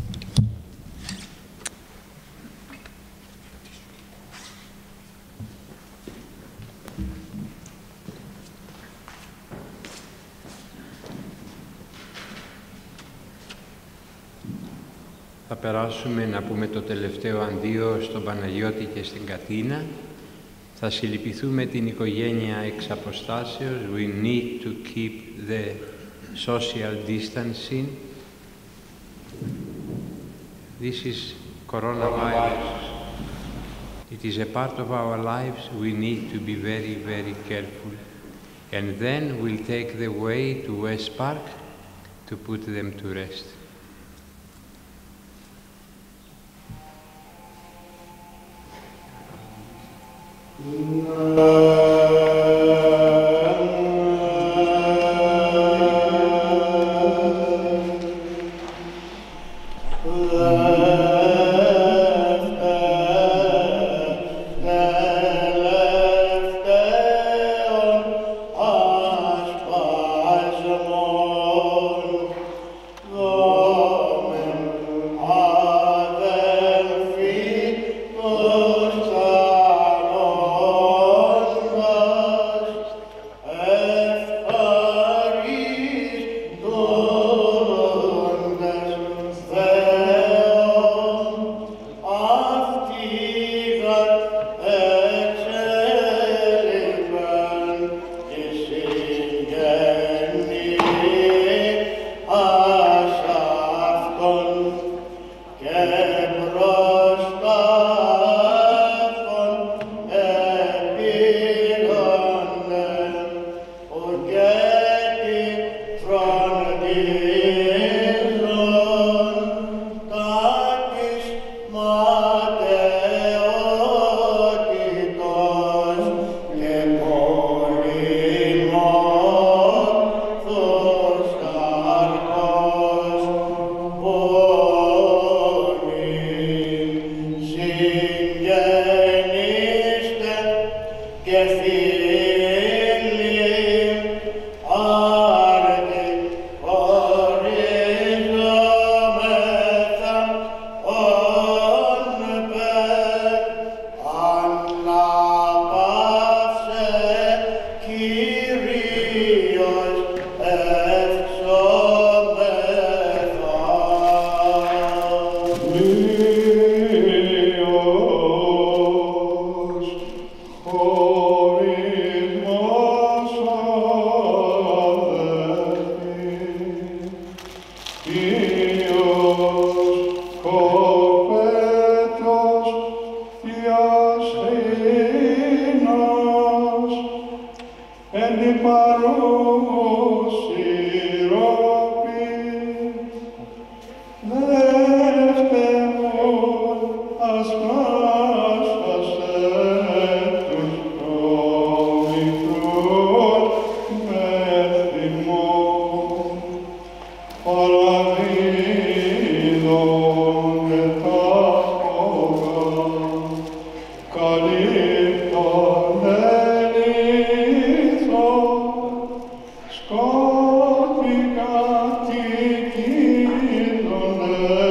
Θα περάσουμε να πούμε το τελευταίο αντίο στον Παναγιώτη και στην Κατίνα. Θα συλληπιθούμε την οικογένεια εξ αποστάσεως. We need to keep the social distancing. This is coronavirus. It is a part of our lives. We need to be very, very careful. And then we'll take the way to West Park to put them to rest. Oh Σκότει κατοικίδωνε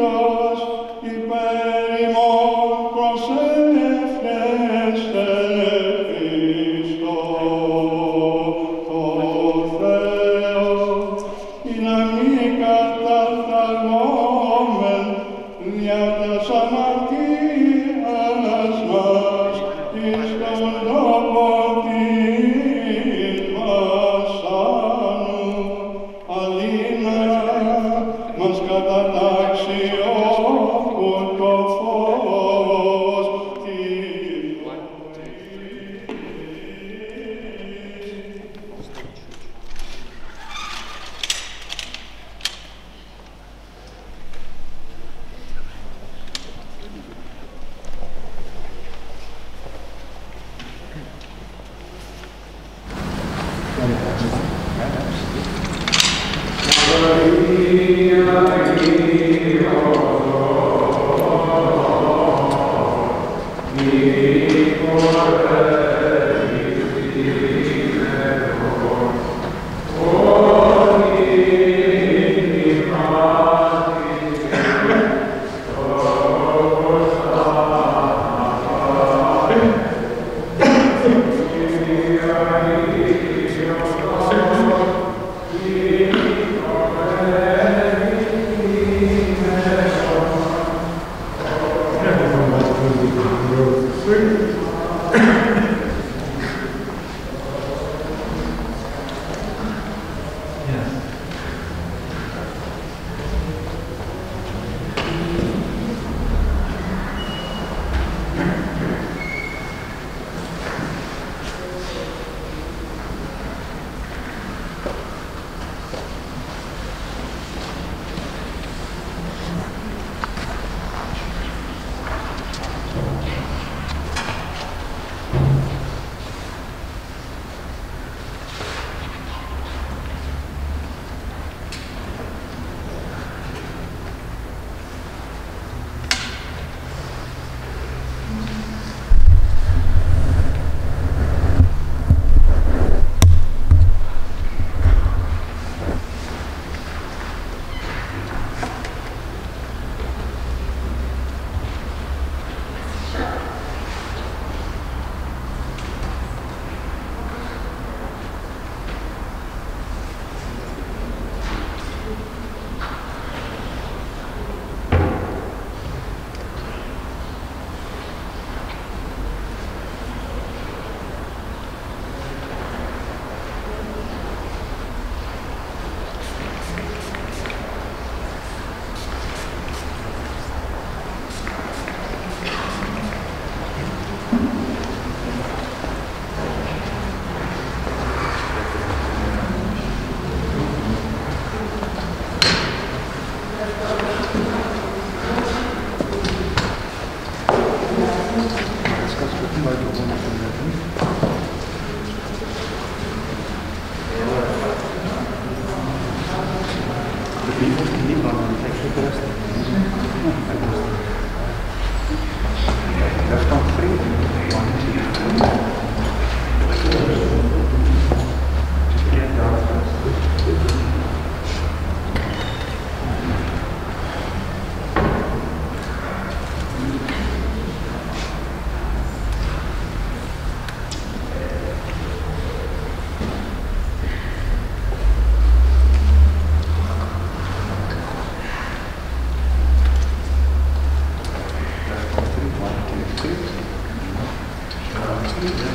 Thank you.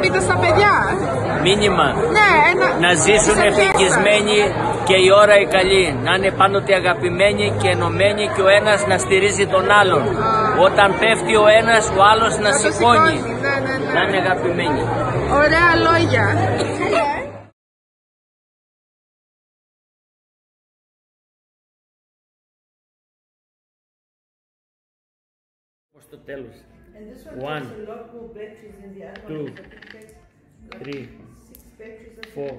πείτε στα παιδιά. Μήνυμα. Ναι, ένα... Να ζήσουν ευτυχισμένοι και η ώρα η καλή. Να είναι πάντοτε αγαπημένοι και ενωμένοι και ο ένας να στηρίζει τον άλλον. Ah. Όταν πέφτει ο ένας, ο άλλος να, να σηκώνει. Ναι, ναι, ναι. Να είναι αγαπημένοι. Ωραία λόγια. Στο τέλος. One, two, three, four,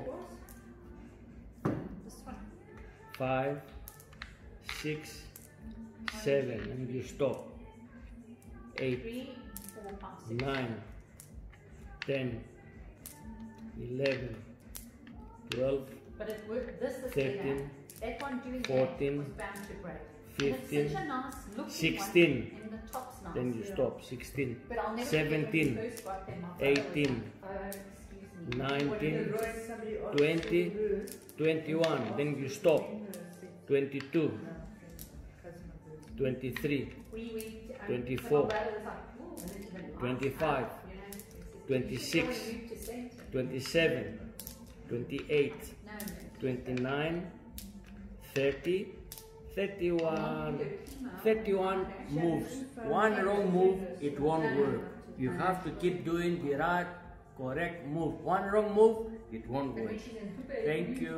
five, six, seven, and you stop. Eight, nine, ten, eleven, twelve, thirteen, fourteen, fifteen, sixteen. Then you stop. sixteen, seventeen, eighteen, nineteen, twenty, twenty-one. Then you stop. twenty-two, twenty-three, twenty-four, twenty-five, twenty-six, twenty-seven, twenty-eight, twenty-nine, thirty, thirty-one. thirty-one moves. One wrong move, it won't work. You have to keep doing the right, correct move. One wrong move, it won't work. Thank you.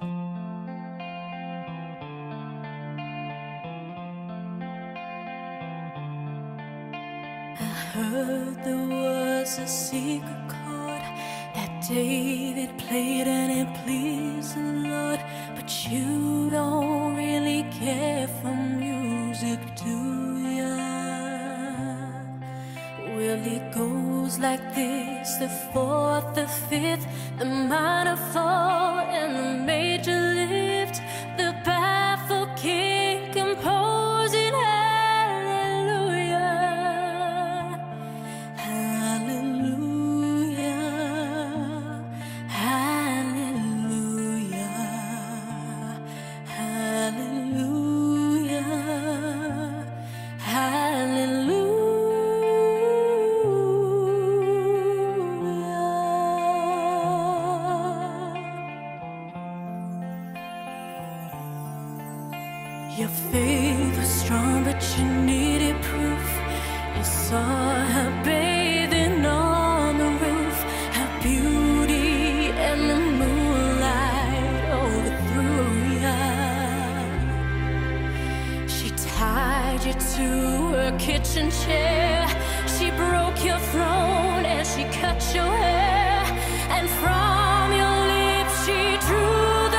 I heard there was a secret chord that David played and it pleased the Lord, but you don't really care for music, do ya? Well, it goes like this: the fourth, the fifth, the minor fall, and the major lift. The baffled king composing hallelujah, hallelujah, hallelujah, hallelujah, hallelujah. Your faith was strong, but you needed proof. You saw her bathing on the roof, her beauty and the moonlight overthrew ya. She tied you to her kitchen chair, she broke your throne and she cut your hair, and from your lips she drew the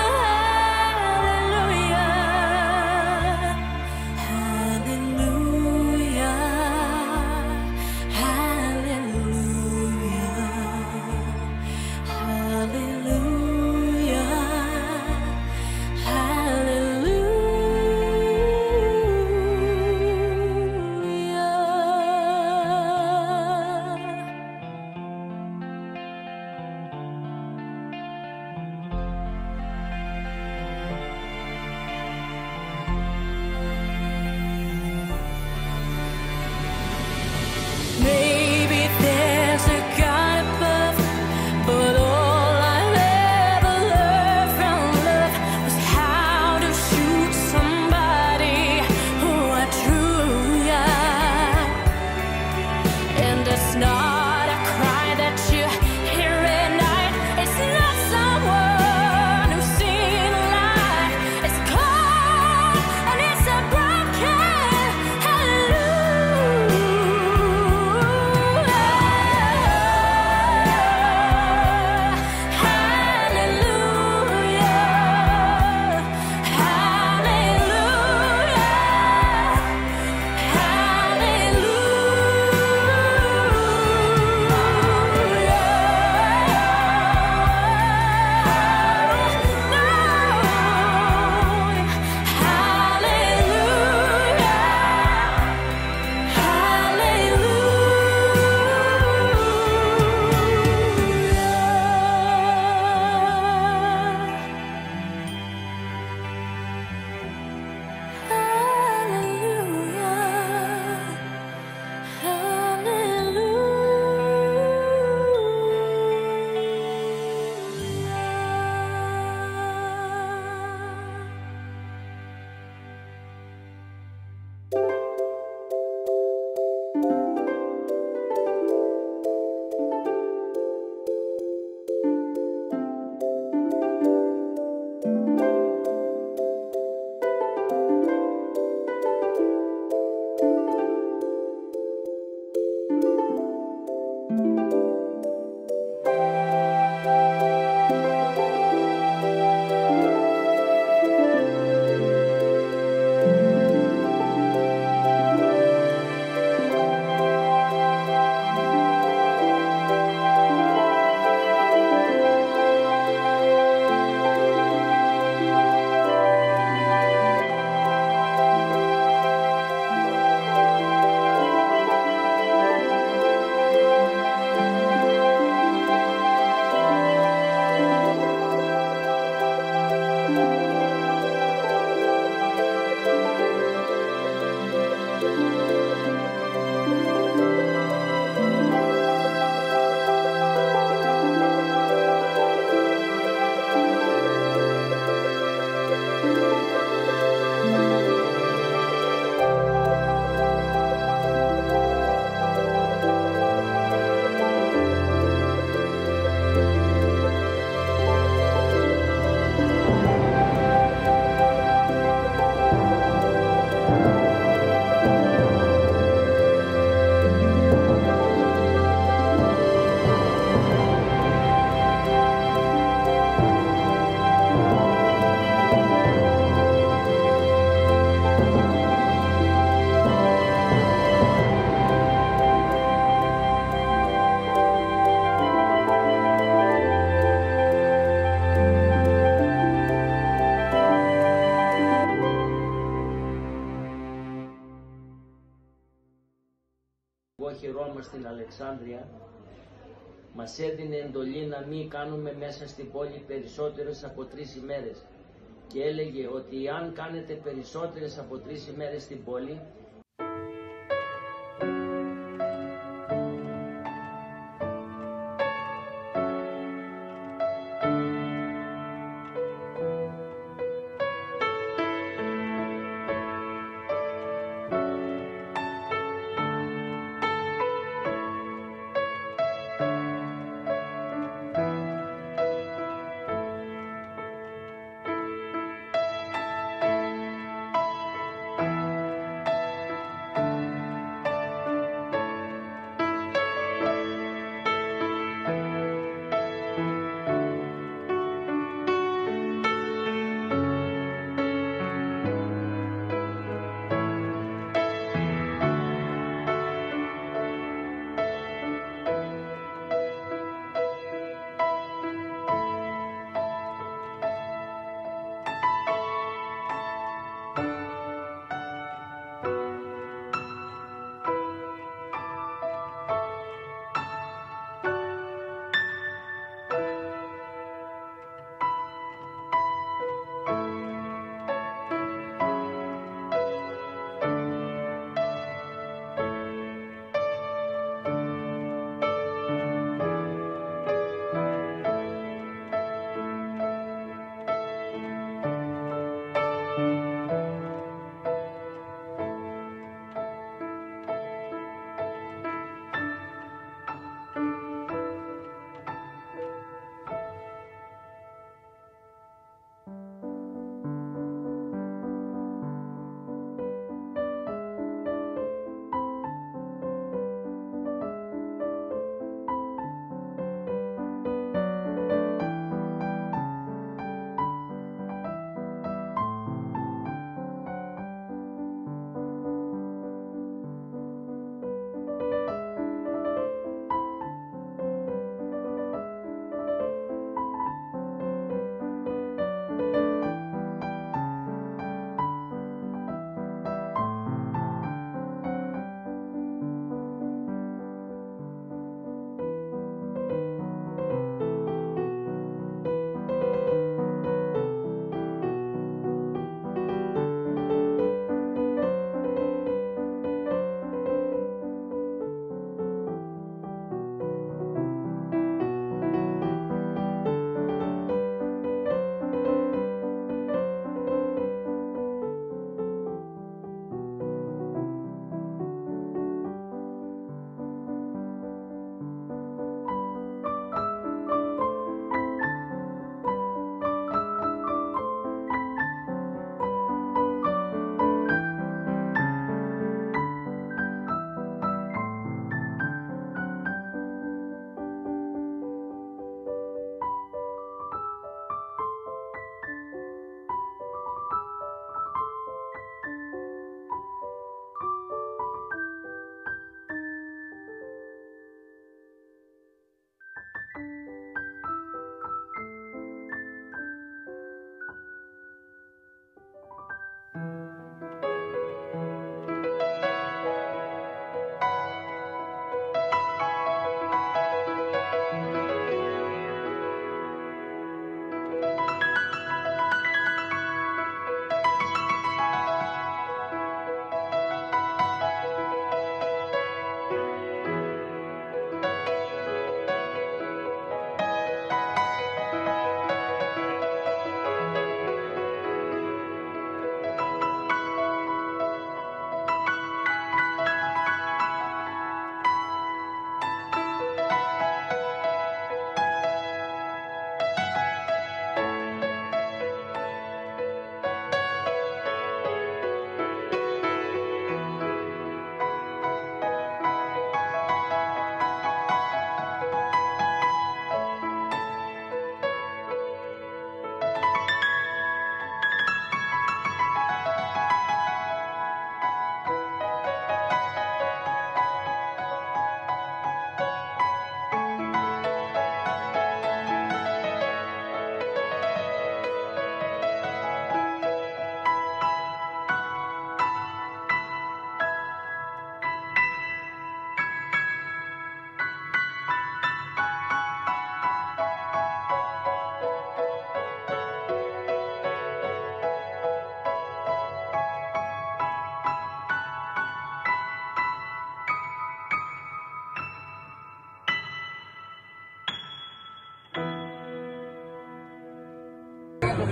Μας στην Αλεξάνδρεια μας έδινε εντολή να μην κάνουμε μέσα στην πόλη περισσότερες από τρεις ημέρες και έλεγε ότι αν κάνετε περισσότερες από τρεις ημέρες στην πόλη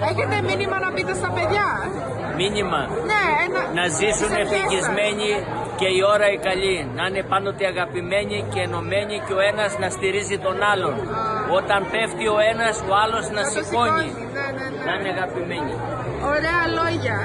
Έχετε μήνυμα να πείτε στα παιδιά? Μήνυμα. Ναι, ένα... Να ζήσουν ευτυχισμένοι και η ώρα η καλή. Να είναι πάντοτε αγαπημένοι και ενωμένοι και ο ένας να στηρίζει τον άλλον. Ah. Όταν πέφτει ο ένας, ο άλλος να, να σηκώνει. Ναι, ναι, ναι. Να είναι αγαπημένοι. Ωραία λόγια.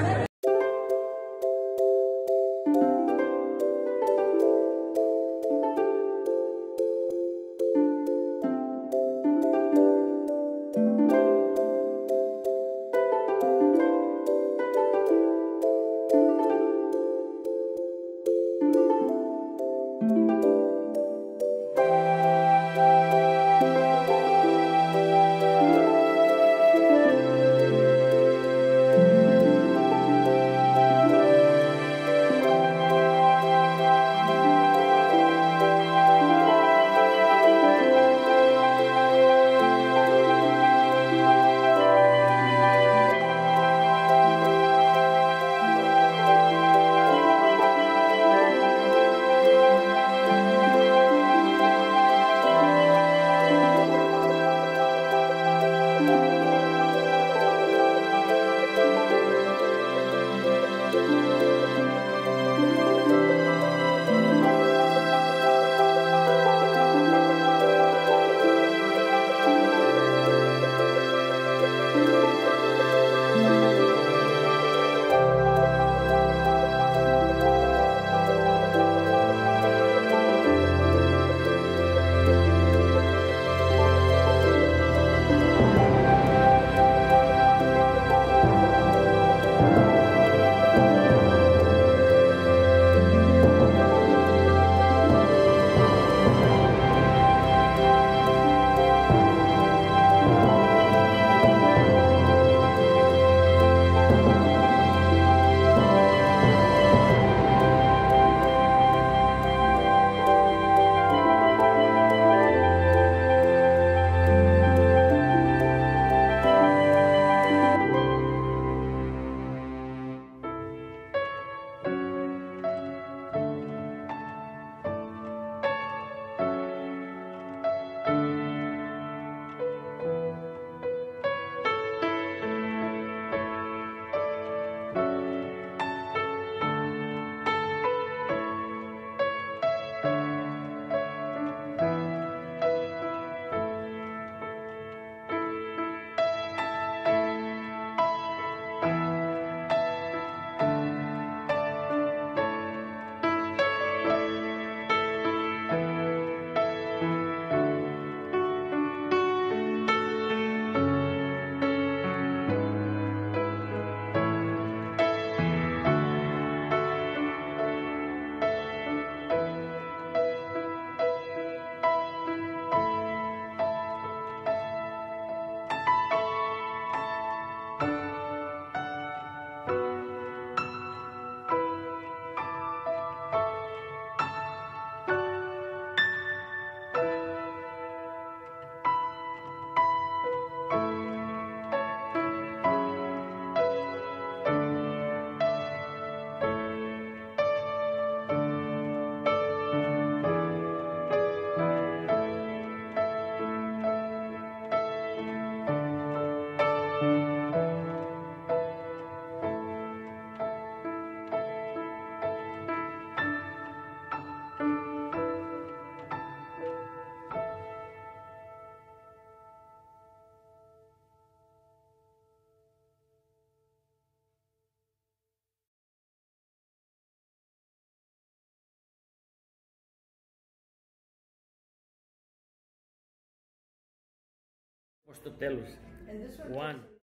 Ως το τέλος. One.